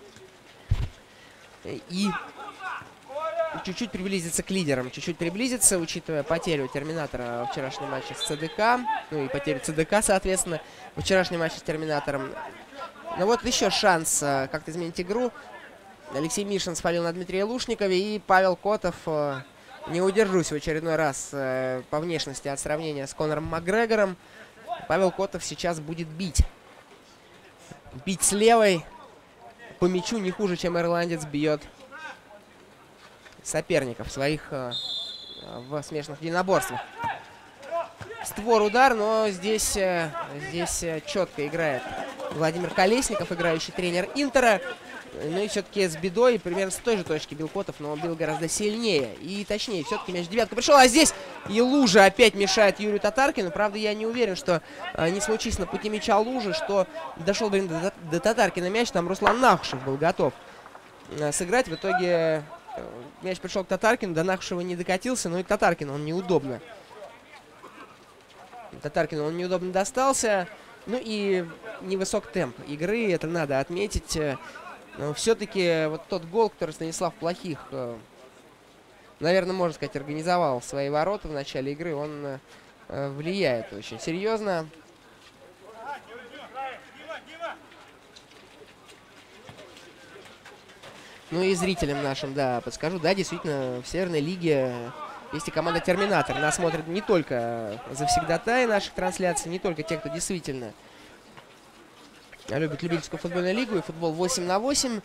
И чуть-чуть приблизиться к лидерам. Чуть-чуть приблизиться, учитывая потерю Терминатора в вчерашнем матче с ЦДК. Ну и потерю ЦДК, соответственно, в вчерашнем матче с Терминатором. Но вот еще шанс как-то изменить игру. Алексей Мишин спалил на Дмитрия Лушникове. И Павел Котов, не удержусь в очередной раз по внешности от сравнения с Конором Макгрегором. Павел Котов сейчас будет бить. Бить с левой по мячу не хуже, чем ирландец бьет соперников своих в смешанных единоборствах. Створ удар, но здесь четко играет Владимир Колесников, играющий тренер Интера. Ну и все-таки с бедой примерно с той же точки бил Котов, но он бил гораздо сильнее и точнее. Все-таки мяч в девятку пришел, а здесь и лужа опять мешает Юрию Татаркину. Правда, я не уверен, что не случись на пути мяча лужи, что дошел бы до Татаркина мяч. Там Руслан Нахушев был готов сыграть. В итоге мяч пришел к Татаркину, до Нахушева не докатился, но и к Татаркину он неудобно. Татаркину он неудобно достался. Ну и невысок темп игры, это надо отметить. Но все-таки вот тот гол, который Станислав Плохих, наверное, можно сказать, организовал свои ворота в начале игры, он влияет очень серьезно. Ну и зрителям нашим, да, подскажу, да, действительно, в Северной лиге есть и команда «Терминатор». Нас смотрят не только завсегдатаи наших трансляций, не только те, кто действительно любит любительскую футбольную лигу и футбол 8 на 8.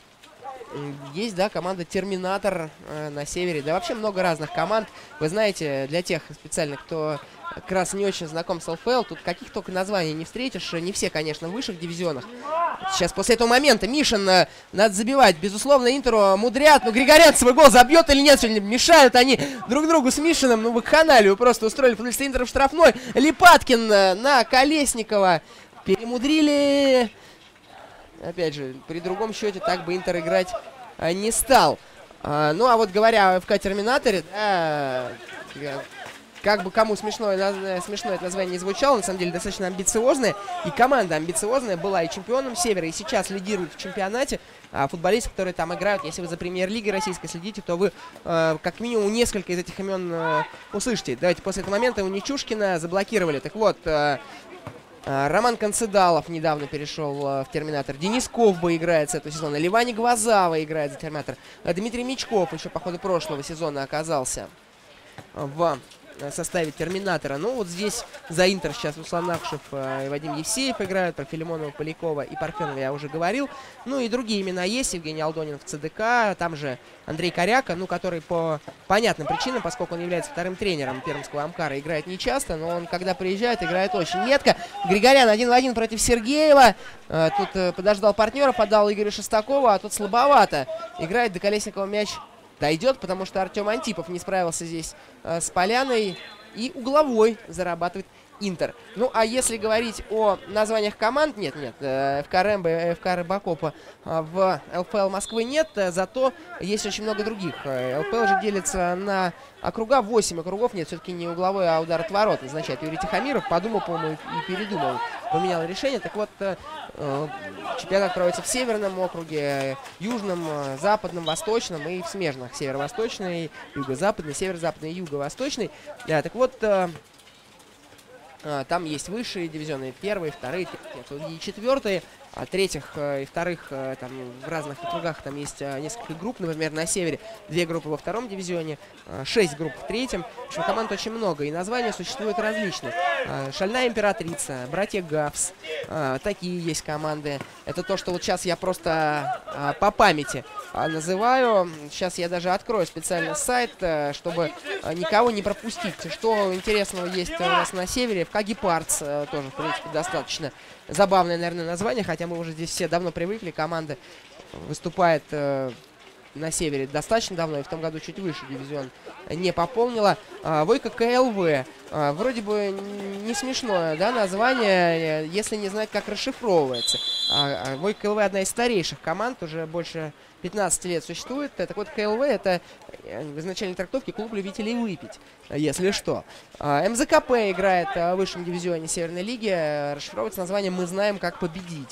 Есть, да, команда «Терминатор» на севере. Да вообще много разных команд. Вы знаете, для тех специально, кто как раз не очень знаком с ЛФЛ, тут каких только названий не встретишь. Не все, конечно, в высших дивизионах. Сейчас после этого момента Мишин надо забивать. Безусловно, Интеру мудрят. Ну, Григорян свой гол забьет или нет? Сегодня мешают они друг другу с Мишиным. Ну, вакханалию просто устроили футболисты Интера в штрафной. Липаткин на Колесникова. Перемудрили. Опять же, при другом счете так бы Интер играть не стал. Ну, а вот говоря о ФК «Терминаторе», да, как бы кому смешно это название не звучало, на самом деле достаточно амбициозное. И команда амбициозная была и чемпионом Севера, и сейчас лидирует в чемпионате. Футболисты, которые там играют, если вы за премьер-лигой российской следите, то вы как минимум несколько из этих имен услышите. Давайте после этого момента у Нечушкина заблокировали. Так вот, Роман Концедалов недавно перешел в «Терминатор». Денис Ковба играет с этого сезона. Ливани Гвазава играет за «Терминатор». Дмитрий Мечков еще по ходу прошлого сезона оказался в составе «Терминатора». Ну, вот здесь за Интер сейчас Руслан Акшев и Вадим Евсеев играют. Про Филимонова, Полякова и Парфенова я уже говорил. Ну, и другие имена есть. Евгений Алдонин в ЦДК. Там же Андрей Коряка, ну, который по понятным причинам, поскольку он является вторым тренером пермского Амкара, играет нечасто, но он, когда приезжает, играет очень метко. Григорян 1 в 1 против Сергеева. Тут подождал партнера, подал Игорю Шестакову, а тут слабовато. Играет до Колесникова мяч. Дойдет, потому что Артем Антипов не справился здесь с Поляной. И угловой зарабатывает Интер. Ну, а если говорить о названиях команд, нет, ФК Рэмбо, ФК Рыбакопа в ЛФЛ Москвы нет, зато есть очень много других. ЛФЛ же делится на округа, 8 округов, нет, все-таки не угловой, а удар от ворот назначает Юрий Тихомиров. Подумал, по-моему, и передумал, поменял решение. Так вот, чемпионат проводится в Северном округе, Южном, Западном, Восточном и в смежных. Северо-восточный, Юго-западный, Северо-западный и Юго-восточный. Так вот, там есть высшие дивизионы, первые, вторые, третьи и четвертые. Третьих и вторых там в разных округах там есть несколько групп. Например, на севере 2 группы во втором дивизионе, 6 групп в третьем. В общем, команд очень много, и названия существуют различные. Шальная императрица, братья Гавс, такие есть команды. Это то, что вот сейчас я просто по памяти называю. Сейчас я даже открою специально сайт, чтобы никого не пропустить. Что интересного есть у нас на севере. ФК Гепардс тоже, в принципе, достаточно забавное, наверное, название, хотя мы уже здесь все давно привыкли. Команда выступает на севере достаточно давно, и в том году чуть выше дивизион не пополнила. Войка КЛВ. Вроде бы не смешное, да, название, если не знать, как расшифровывается. Войка КЛВ одна из старейших команд, уже больше 15 лет существует. Так вот, КЛВ — это в изначальной трактовке клуб любителей выпить, если что. МЗКП играет в высшем дивизионе Северной лиги. Расшифровывается название «Мы знаем, как победить».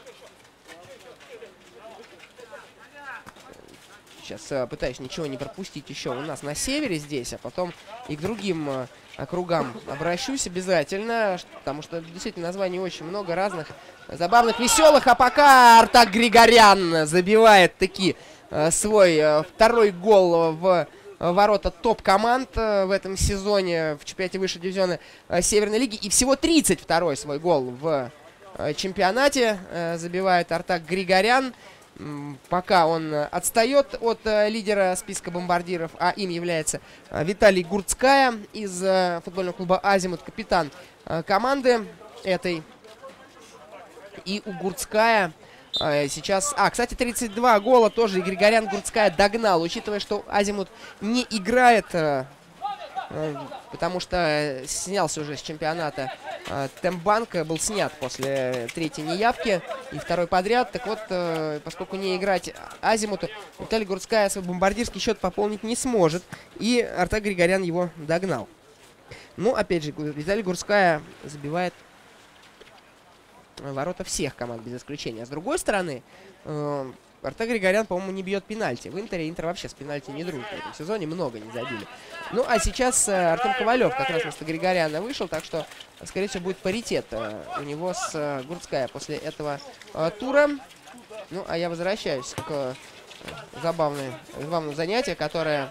Сейчас пытаюсь ничего не пропустить еще у нас на севере здесь, а потом и к другим округам обращусь обязательно, потому что действительно названий очень много разных, забавных, веселых. А пока Артак Григорян забивает таки свой второй гол в ворота топ-команд в этом сезоне в чемпионате высшей дивизиона Северной лиги. И всего 32-й свой гол в чемпионате забивает Артак Григорян. Пока он отстает от лидера списка бомбардиров, а им является Виталий Гурцкая из футбольного клуба «Азимут», капитан команды этой. И у Гурцкая сейчас... кстати, 32 гола тоже и Григорян Гурцкая догнал, учитывая, что «Азимут» не играет, потому что снялся уже с чемпионата Тембанк, был снят после третьей неявки и второй подряд. Так вот, поскольку не играть Азимуту, Виталий Гурцкая свой бомбардирский счет пополнить не сможет. И Артак Григорян его догнал. Ну, опять же, Виталий Гурцкая забивает ворота всех команд без исключения. С другой стороны, Артем Григорян, по-моему, не бьет пенальти. В Интере Интер вообще с пенальти не дружит. В этом сезоне много не забили. Ну, а сейчас Артем Ковалев как раз вместо Григоряна вышел, так что, скорее всего, будет паритет у него с Гурцкая после этого тура. Ну, а я возвращаюсь к забавному занятию, которое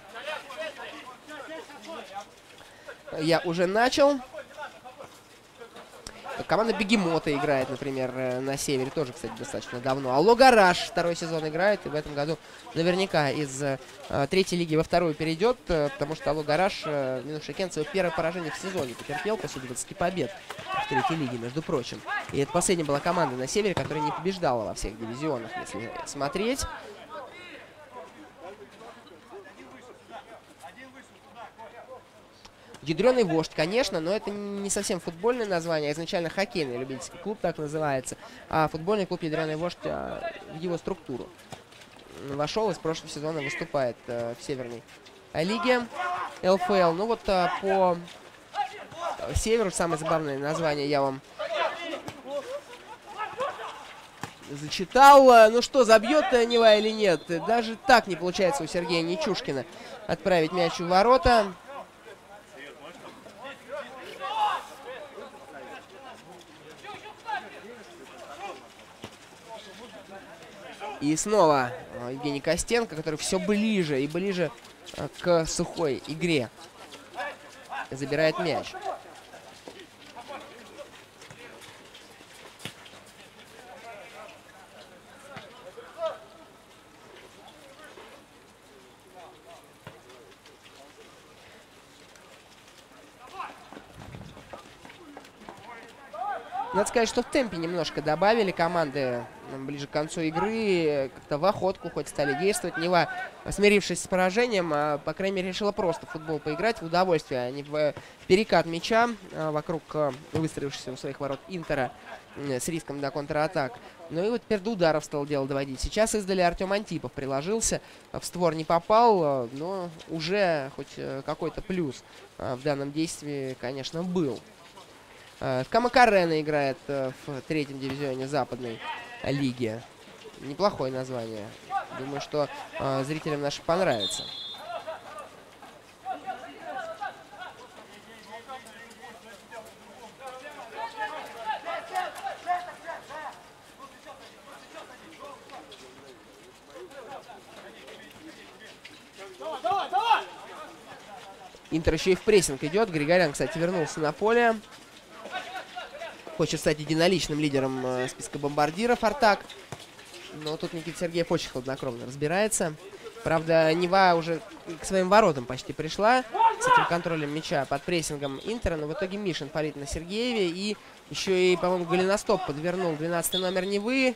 я уже начал. Команда Бегемота играет, например, на севере. Тоже, кстати, достаточно давно. Алло Гараж второй сезон играет. И в этом году наверняка из третьей лиги во вторую перейдет. Потому что Алло Гараж минувший уикенд свое первое поражение в сезоне потерпел после 20 побед в третьей лиге, между прочим. И это последняя была команда на севере, которая не побеждала во всех дивизионах, если смотреть. Ядреный вождь, конечно, но это не совсем футбольное название, а изначально хоккейный любительский клуб, так называется. А футбольный клуб Ядреный вождь в его структуру вошел и с прошлого сезона выступает в Северной лиге ЛФЛ. Ну вот по северу самое забавное название я вам зачитал. Ну что, забьет Нева или нет? Даже так не получается у Сергея Нечушкина отправить мяч в ворота. И снова Евгений Костенко, который все ближе и ближе к сухой игре забирает мяч. Надо сказать, что в темпе немножко добавили команды ближе к концу игры. Как-то в охотку хоть стали действовать. Нева, смирившись с поражением, по крайней мере, решила просто в футбол поиграть в удовольствие, а не в перекат мяча вокруг выстроившегося у своих ворот Интера с риском до контратак. Ну и вот теперь до ударов стал дело доводить. Сейчас издали Артем Антипов приложился. В створ не попал, но уже хоть какой-то плюс в данном действии, конечно, был. Камакарена играет в третьем дивизионе западной лиги. Неплохое название. Думаю, что зрителям нашим понравится. Интер еще и в прессинг идет. Григорян, кстати, вернулся на поле. Хочет стать единоличным лидером списка бомбардиров Артак. Но тут Никита Сергеев очень хладнокровно разбирается. Правда, Нева уже к своим воротам почти пришла с этим контролем мяча под прессингом Интера. Но в итоге Мишин палит на Сергееве. И еще и, по-моему, голеностоп подвернул 12-й номер Невы.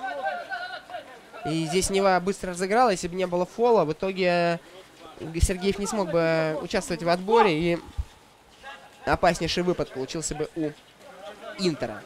И здесь Нева быстро разыграла. Если бы не было фола, в итоге Сергеев не смог бы участвовать в отборе. И опаснейший выпад получился бы у Интера.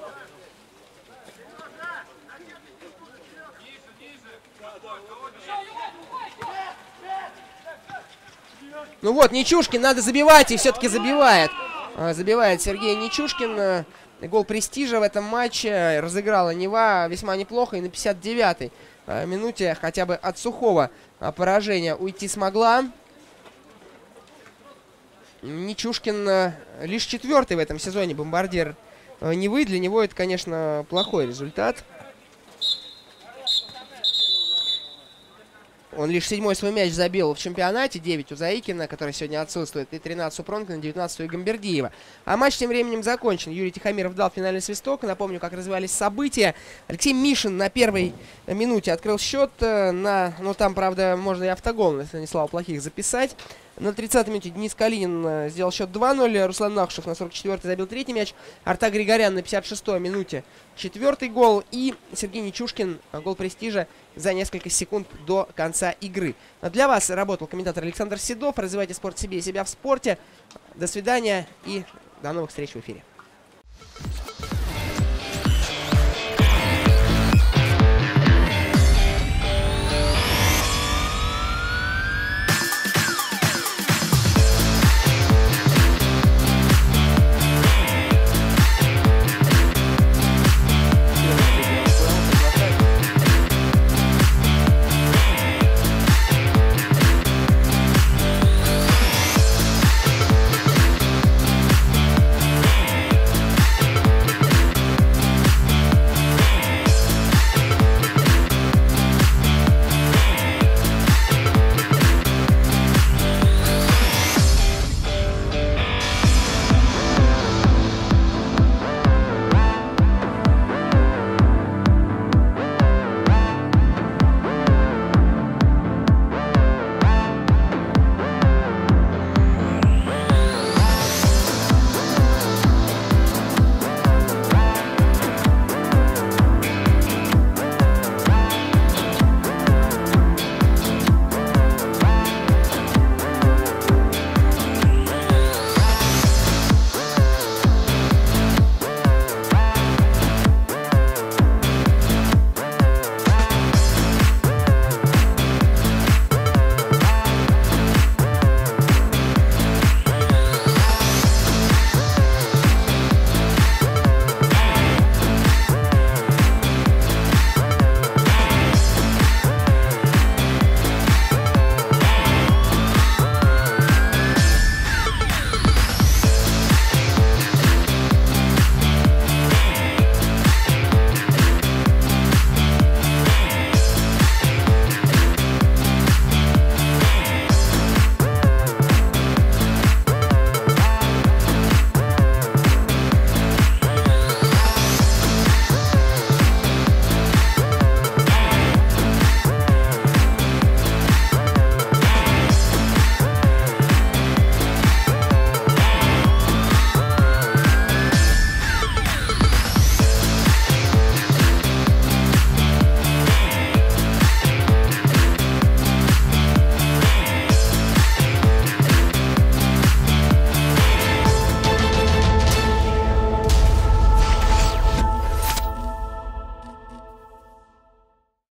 Ну вот, Нечушкин, надо забивать, и все-таки забивает. Забивает Сергей Нечушкин. Гол престижа в этом матче. Разыграла Нева весьма неплохо. И на 59-й минуте хотя бы от сухого поражения уйти смогла. Нечушкин лишь 4-й в этом сезоне бомбардир Невы. Для него это, конечно, плохой результат. Он лишь 7-й свой мяч забил в чемпионате. 9 у Заикина, который сегодня отсутствует, и 13 у Пронкина, 19 у Гамбердиева. А матч тем временем закончен. Юрий Тихомиров дал финальный свисток. Напомню, как развивались события. Алексей Мишин на первой минуте открыл счет. Ну, там, правда, можно и автогол на Станислава Плохих записать. На 30-й минуте Денис Калинин сделал счет 2-0. Руслан Нахшев на 44-й забил третий мяч. Артак Григорян на 56-й минуте 4-й гол. И Сергей Нечушкин гол престижа за несколько секунд до конца игры. Для вас работал комментатор Александр Седов. Развивайте спорт себе и себя в спорте. До свидания и до новых встреч в эфире.